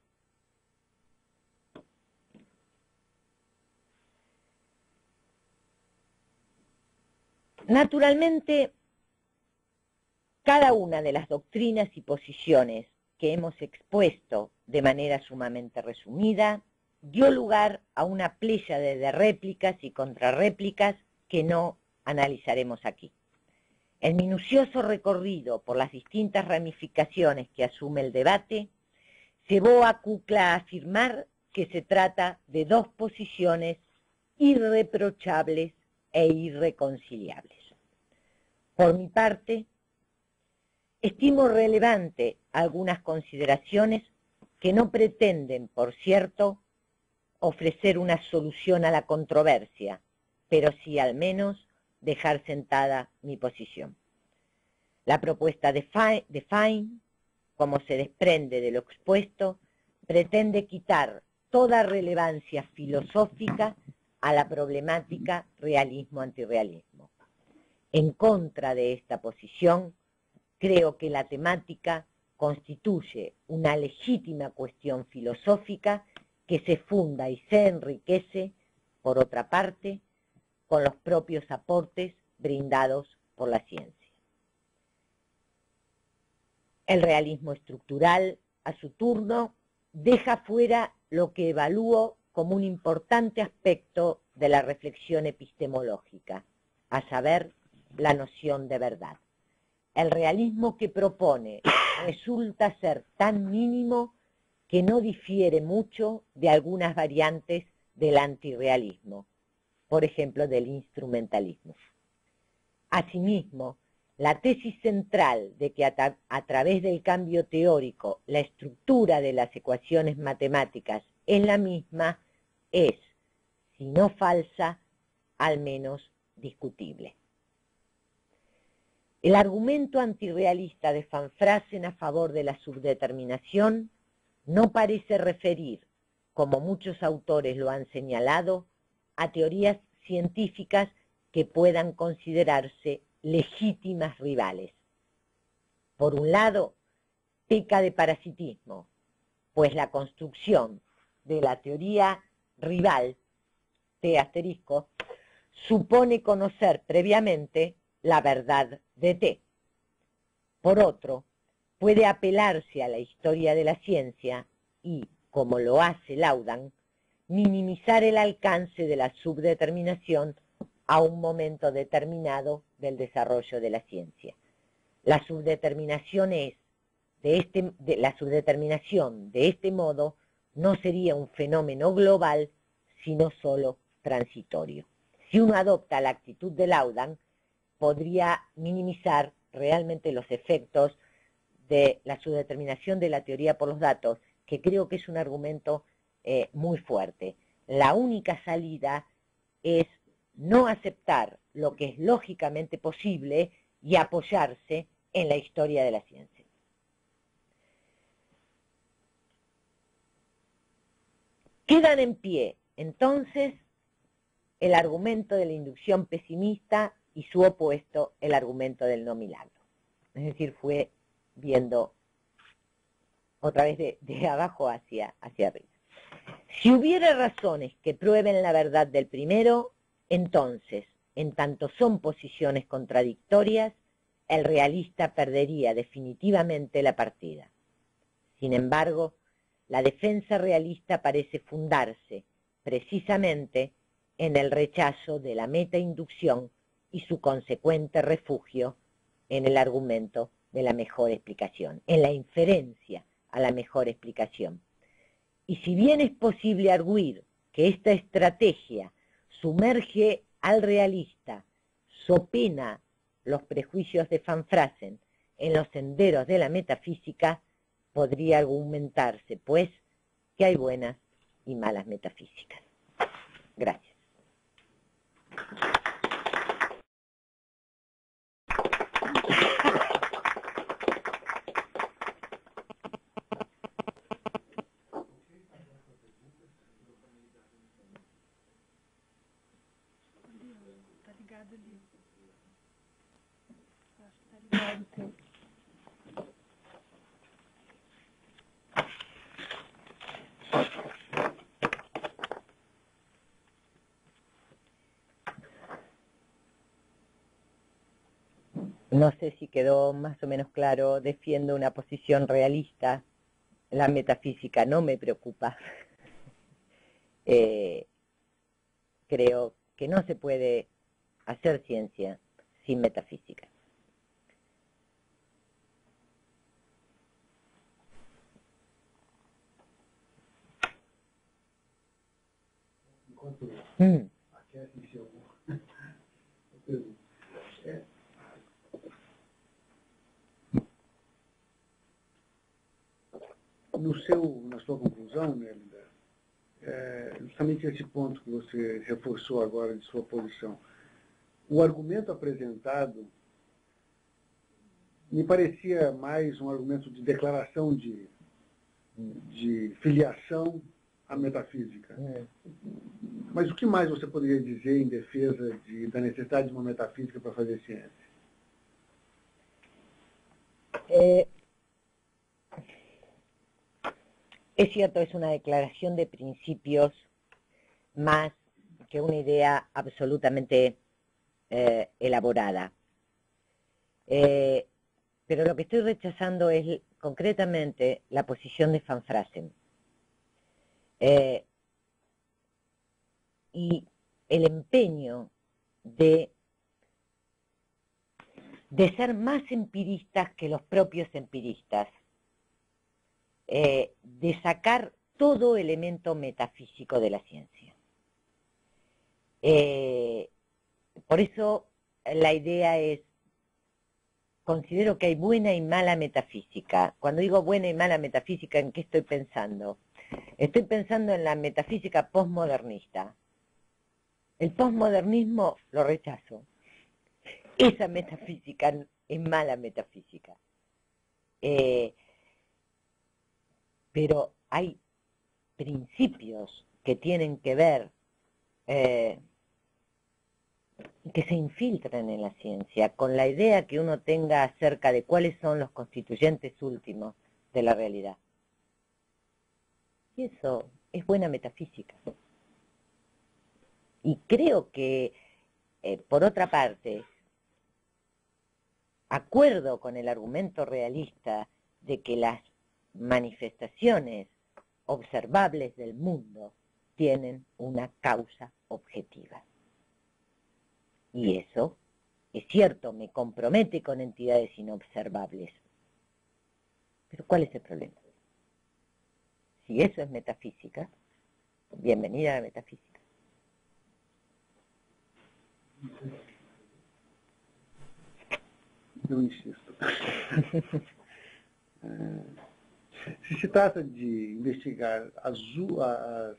Speaker 2: Naturalmente, cada una de las doctrinas y posiciones que hemos expuesto de manera sumamente resumida dio lugar a una pléyade de réplicas y contrarréplicas que no analizaremos aquí. El minucioso recorrido por las distintas ramificaciones que asume el debate llevó a Kukla a afirmar que se trata de dos posiciones irreprochables e irreconciliables. Por mi parte, estimo relevante algunas consideraciones que no pretenden, por cierto, ofrecer una solución a la controversia, pero sí al menos dejar sentada mi posición. La propuesta de Fine, como se desprende de lo expuesto, pretende quitar toda relevancia filosófica a la problemática realismo-antirrealismo. En contra de esta posición, creo que la temática constituye una legítima cuestión filosófica que se funda y se enriquece, por otra parte, con los propios aportes brindados por la ciencia. El realismo estructural, a su turno, deja fuera lo que evalúo como un importante aspecto de la reflexión epistemológica, a saber, la noción de verdad. El realismo que propone resulta ser tan mínimo que no difiere mucho de algunas variantes del antirrealismo, por ejemplo, del instrumentalismo. Asimismo, la tesis central de que a, tra a través del cambio teórico la estructura de las ecuaciones matemáticas es la misma es, si no falsa, al menos discutible. El argumento antirrealista de Van Fraassen a favor de la subdeterminación no parece referir, como muchos autores lo han señalado, a teorías científicas que puedan considerarse legítimas rivales. Por un lado, peca de parasitismo, pues la construcción de la teoría rival, T asterisco, supone conocer previamente la verdad de T. Por otro, puede apelarse a la historia de la ciencia y, como lo hace Laudan, minimizar el alcance de la subdeterminación a un momento determinado del desarrollo de la ciencia. La subdeterminación es, de este, de, la subdeterminación de este modo no sería un fenómeno global, sino solo transitorio. Si uno adopta la actitud de Laudan, podría minimizar realmente los efectos de la subdeterminación de la teoría por los datos, que creo que es un argumento eh, muy fuerte. La única salida es no aceptar lo que es lógicamente posible y apoyarse en la historia de la ciencia. Quedan en pie, entonces, el argumento de la inducción pesimista y su opuesto, el argumento del no milagro. Es decir, fue viendo otra vez de, de abajo hacia, hacia arriba. Si hubiera razones que prueben la verdad del primero, entonces, en tanto son posiciones contradictorias, el realista perdería definitivamente la partida. Sin embargo, la defensa realista parece fundarse precisamente en el rechazo de la metainducción y su consecuente refugio en el argumento de la mejor explicación, en la inferencia a la mejor explicación. Y si bien es posible arguir que esta estrategia sumerge al realista, sopena los prejuicios de Van Fraassen en los senderos de la metafísica, podría argumentarse, pues, que hay buenas y malas metafísicas. Gracias. No sé si quedó más o menos claro, defiendo una posición realista, la metafísica no me preocupa. eh, creo que no se puede hacer ciencia sin metafísica.
Speaker 1: enquanto
Speaker 2: hum.
Speaker 1: aquece em seu... É. No seu, na sua conclusão, Nélida, é justamente esse ponto que você reforçou agora de sua posição. O argumento apresentado me parecia mais um argumento de declaração de, de filiação à metafísica.
Speaker 2: É.
Speaker 1: Mas o que mais você poderia dizer em defesa de, da necessidade de uma metafísica para fazer ciência?
Speaker 2: Eh, es cierto, es una declaración de principios más que una idea absolutamente eh, elaborada. Eh, pero lo que estoy rechazando es concretamente la posición de Van Frasen. Eh, y el empeño de, de ser más empiristas que los propios empiristas, eh, de sacar todo elemento metafísico de la ciencia. Eh, por eso la idea es, considero que hay buena y mala metafísica. Cuando digo buena y mala metafísica, ¿en qué estoy pensando? Estoy pensando en la metafísica postmodernista. El postmodernismo lo rechazo. Esa metafísica es mala metafísica. Eh, pero hay principios que tienen que ver, eh, que se infiltran en la ciencia, con la idea que uno tenga acerca de cuáles son los constituyentes últimos de la realidad. Y eso es buena metafísica. Y creo que, eh, por otra parte, acuerdo con el argumento realista de que las manifestaciones observables del mundo tienen una causa objetiva. Y eso, es cierto, me compromete con entidades inobservables. Pero ¿cuál es el problema? Si eso es metafísica, bienvenida a la metafísica.
Speaker 1: Eu insisto. Se se trata de investigar as, as,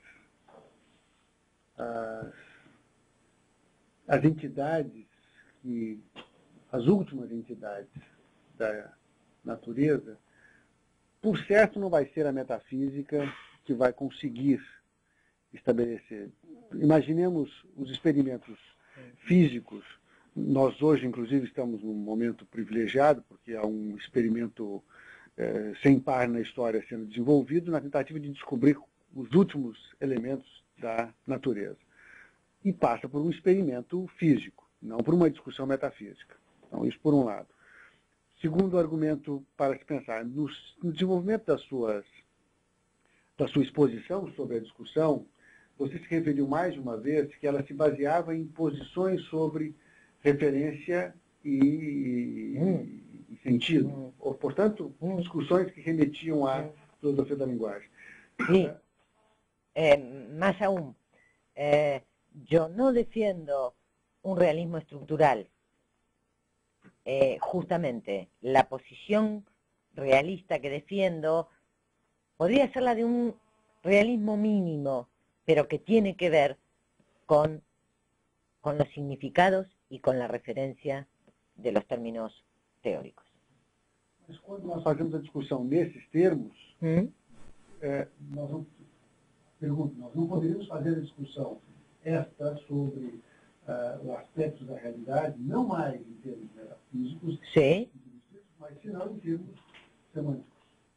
Speaker 1: as, as entidades, que, as últimas entidades da natureza, por certo não vai ser a metafísica que vai conseguir estabelecer. Imaginemos os experimentos físicos. Nós hoje, inclusive, estamos num momento privilegiado, porque há um experimento eh, sem par na história sendo desenvolvido na tentativa de descobrir os últimos elementos da natureza. E passa por um experimento físico, não por uma discussão metafísica. Então, isso por um lado. Segundo argumento para se pensar, no, no desenvolvimento das suas, da sua exposição sobre a discussão, você se referiu mais de uma vez que ela se baseava em posições sobre referência e, hum. e sentido. Hum. Ou, portanto, hum. discussões que remetiam à hum. filosofia da linguagem.
Speaker 2: Sí. Eh, más aún, eh, yo no defiendo un realismo estructural. Eh, justamente, la posición realista que defiendo podría ser la de un realismo mínimo, pero que tiene que ver con, con los significados y con la referencia de los términos teóricos.
Speaker 1: Mas quando nós fazemos a discussão nesses termos,
Speaker 2: ¿Mm?
Speaker 1: é, nós, não, pergunto, nós não poderíamos fazer a discussão esta sobre uh, o aspecto da realidade, não mais em termos metafísicos,
Speaker 2: sí.
Speaker 1: mas senão em termos semânticos.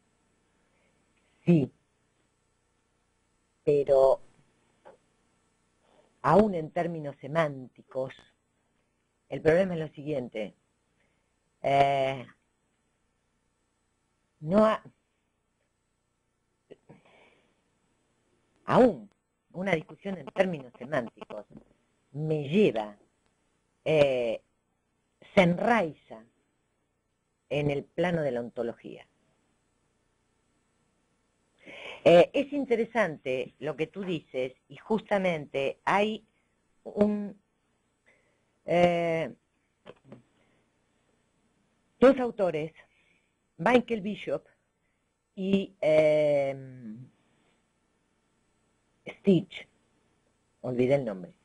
Speaker 2: Sí, pero aún en términos semánticos, el problema es lo siguiente. Eh, no ha, aún una discusión en términos semánticos me lleva, eh, se enraiza en el plano de la ontología. Eh, es interesante lo que tú dices, y justamente hay un, eh, dos autores, Michael Bishop y eh, Stitch, olvidé el nombre,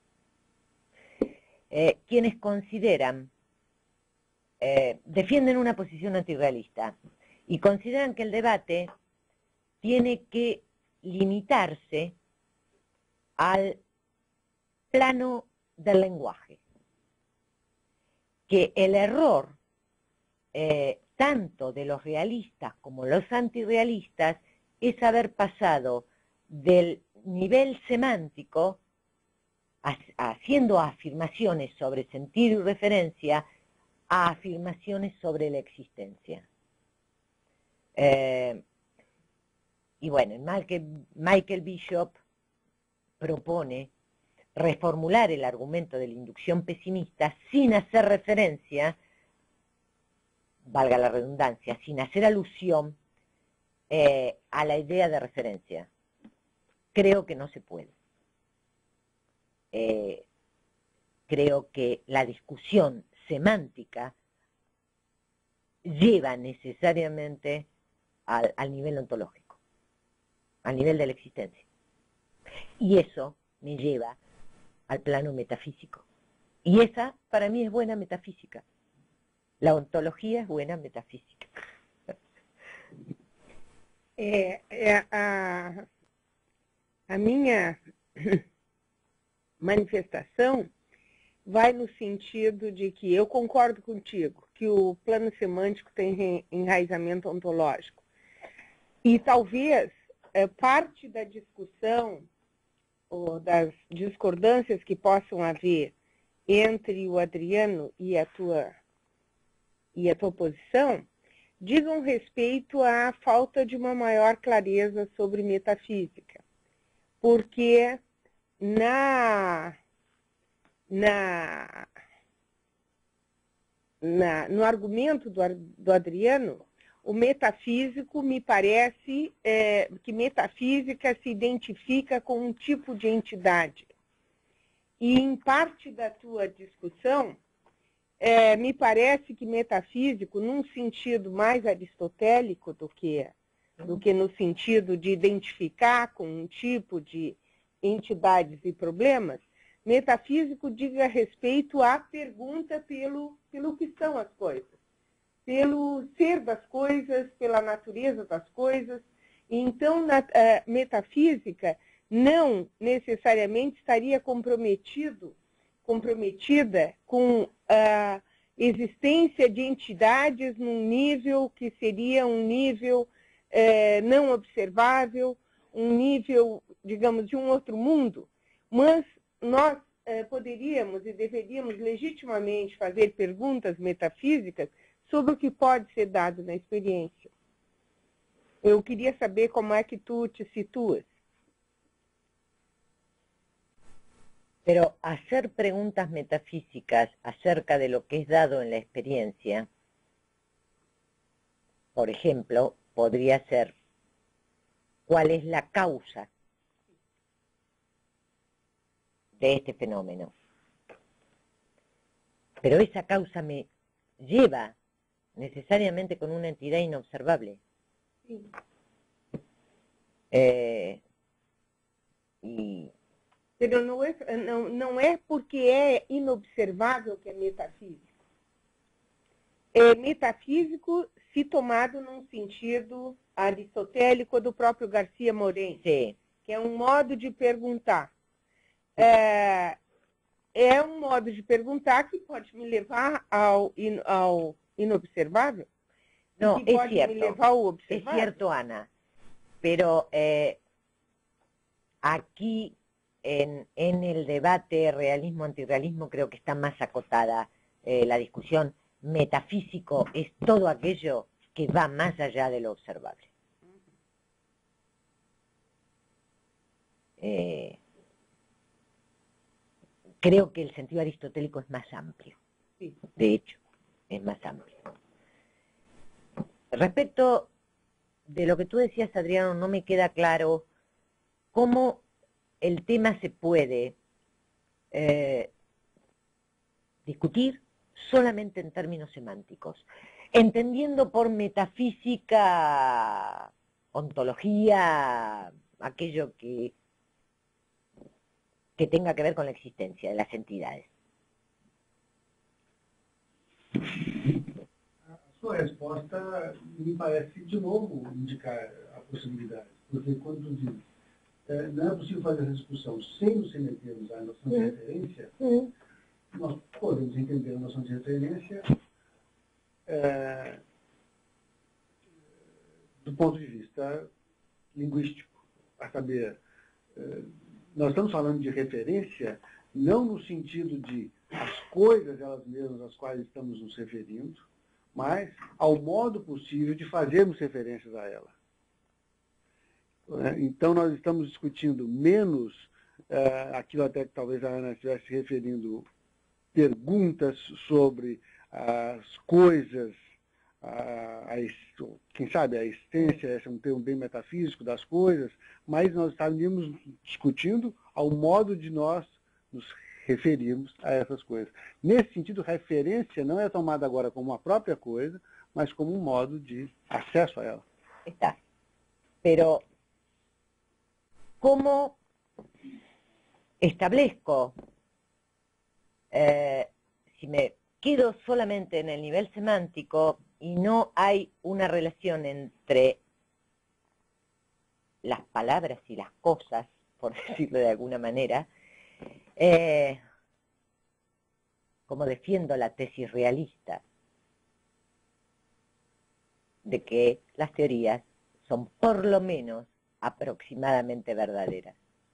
Speaker 2: eh, quienes consideran, eh, defienden una posición antirrealista y consideran que el debate tiene que limitarse al plano del lenguaje, que el error eh, tanto de los realistas como los antirrealistas es haber pasado del nivel semántico, haciendo afirmaciones sobre sentido y referencia, a afirmaciones sobre la existencia. Eh, y bueno, Michael, Michael Bishop propone reformular el argumento de la inducción pesimista sin hacer referencia, valga la redundancia, sin hacer alusión eh, a la idea de referencia. Creo que no se puede. Eh, creo que la discusión semántica lleva necesariamente al, al nivel ontológico, al nivel de la existencia. Y eso me lleva al plano metafísico. Y esa, para mí, es buena metafísica. La ontología es buena metafísica.
Speaker 3: É, é, a, a minha manifestação vai no sentido de que eu concordo contigo, que o plano semântico tem enraizamento ontológico. E talvez é, parte da discussão ou das discordâncias que possam haver entre o Adriano e a tua, e a tua posição digam respeito à falta de uma maior clareza sobre metafísica. Porque na, na, na, no argumento do, do Adriano, o metafísico me parece é, que metafísica se identifica com um tipo de entidade. E em parte da tua discussão, é, me parece que metafísico, num sentido mais aristotélico do que, do que no sentido de identificar com um tipo de entidades e problemas, metafísico diga respeito à pergunta pelo, pelo que são as coisas, pelo ser das coisas, pela natureza das coisas. E então, na a metafísica não necessariamente estaria comprometido, comprometida com a existência de entidades num nível que seria um nível eh, não observável, um nível, digamos, de um outro mundo, mas nós eh, poderíamos e deveríamos legitimamente fazer perguntas metafísicas sobre o que pode ser dado na experiência. Eu queria saber como é que tu te situas.
Speaker 2: Pero hacer preguntas metafísicas acerca de lo que es dado en la experiencia, por ejemplo, podría ser cuál es la causa de este fenómeno. Pero esa causa me lleva necesariamente con una entidad inobservable.
Speaker 3: Sí.
Speaker 2: Eh, y
Speaker 3: Pero não é, não, não é porque é inobservável que é metafísico. É metafísico se tomado num sentido aristotélico do próprio Garcia Moreno,
Speaker 2: sí.
Speaker 3: que é um modo de perguntar. É, é um modo de perguntar que pode me levar ao, in, ao inobservável,
Speaker 2: no,
Speaker 3: que
Speaker 2: es
Speaker 3: pode
Speaker 2: cierto,
Speaker 3: me levar ao
Speaker 2: es
Speaker 3: observável.
Speaker 2: cierto, Ana, pero eh, aquí en, en el debate realismo-antirrealismo creo que está más acotada eh, la discusión. Metafísico es todo aquello que va más allá de lo observable. Eh, creo que el sentido aristotélico es más amplio.
Speaker 3: Sí.
Speaker 2: De hecho, es más amplio. Respecto de lo que tú decías, Adriano, no me queda claro cómo el tema se puede eh, discutir solamente en términos semánticos, entendiendo por metafísica, ontología, aquello que, que tenga que ver con la existencia de las entidades.
Speaker 1: A sua resposta me parece, de novo, indicar a possibilidade, porque quando tu diz, é, não é possível fazer essa discussão sem nos remetermos à noção de referência,
Speaker 2: Mm.
Speaker 1: nós podemos entender a noção de referência é, do ponto de vista linguístico, a saber, é, nós estamos falando de referência não no sentido de as coisas elas mesmas às quais estamos nos referindo, mas ao modo possível de fazermos referências a ela. Então, nós estamos discutindo menos é, aquilo até que talvez a Ana estivesse se referindo, perguntas sobre as coisas, a, a, quem sabe a existência, esse é um termo bem metafísico das coisas, mas nós estaríamos discutindo ao modo de nós nos referirmos a essas coisas. Nesse sentido, referência não é tomada agora como uma própria coisa, mas como um modo de acesso a ela.
Speaker 2: Está. Pero, ¿cómo establezco, eh, si me quedo solamente en el nivel semántico y no hay una relación entre las palabras y las cosas, por decirlo de alguna manera, eh, como defiendo la tesis realista de que las teorías son por lo menos aproximadamente verdaderas?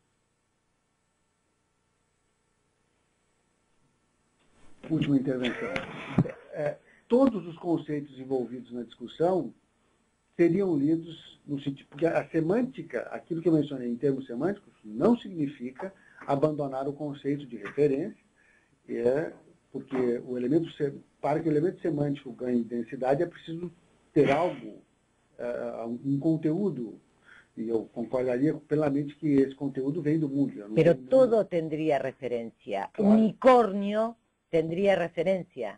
Speaker 1: Última intervenção. É, todos os conceitos envolvidos na discussão seriam lidos no sentido, porque a semântica, aquilo que eu mencionei em termos semânticos, não significa abandonar o conceito de referência, é porque o elemento, para que o elemento semântico ganhe densidade é preciso ter algo, é, um conteúdo, e eu concordaria plenamente que esse conteúdo vem do mundo.
Speaker 2: Pero todo tendría referencia. Claro. Unicornio tendría referencia.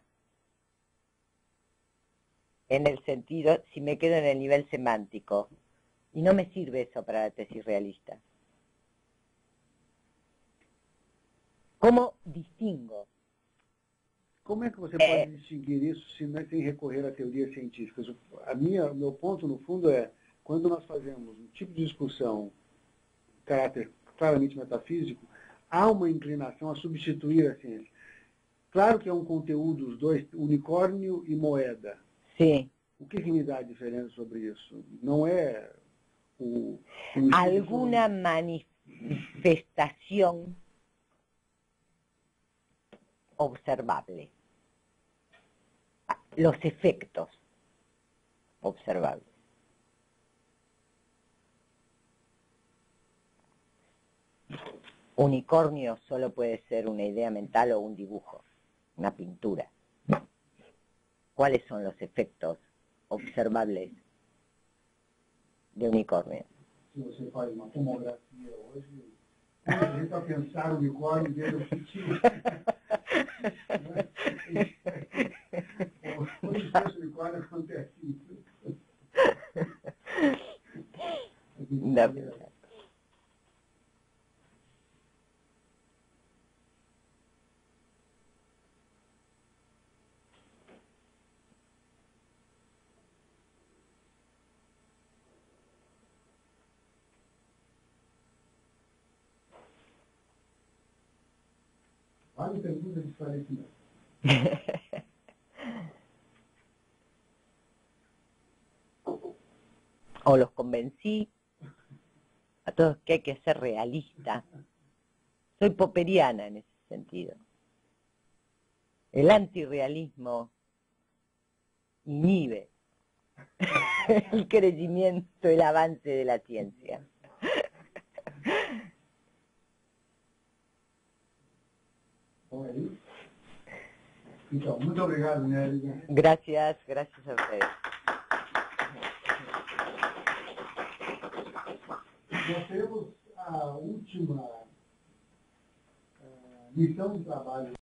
Speaker 2: En el sentido, si me quedo en el nivel semántico. Y no me sirve eso para la tesis realista. ¿Cómo distingo?
Speaker 1: Como é que você pode é... distinguir isso sem recorrer a teorias científicas? A minha, o meu ponto, no fundo, é quando nós fazemos um tipo de discussão de caráter claramente metafísico, há uma inclinação a substituir a ciência. Claro que é um conteúdo, os dois, unicórnio e moeda.
Speaker 2: Sim.
Speaker 1: O que, que me dá a diferença sobre isso? Não é o... o
Speaker 2: Alguma manifestação observable. Los efectos observables. Unicornio solo puede ser una idea mental o un dibujo, una pintura. ¿Cuáles son los efectos observables de unicornio?
Speaker 1: Se você faz uma tomografia hoje, a gente vai pensar o unicórnio dentro do sentido. Quando se faz o unicórnio, acontece isso.
Speaker 2: Não.
Speaker 1: Vale pergunta de esclarecimento.
Speaker 2: O los convencí a todos que hay que ser realista. Soy popperiana en ese sentido. El antirrealismo inhibe el crecimiento, el avance de la ciencia.
Speaker 1: Então, muito obrigado, Nélia.
Speaker 2: Gracias, gracias a ustedes.
Speaker 1: Nós temos a última uh, missão de trabalho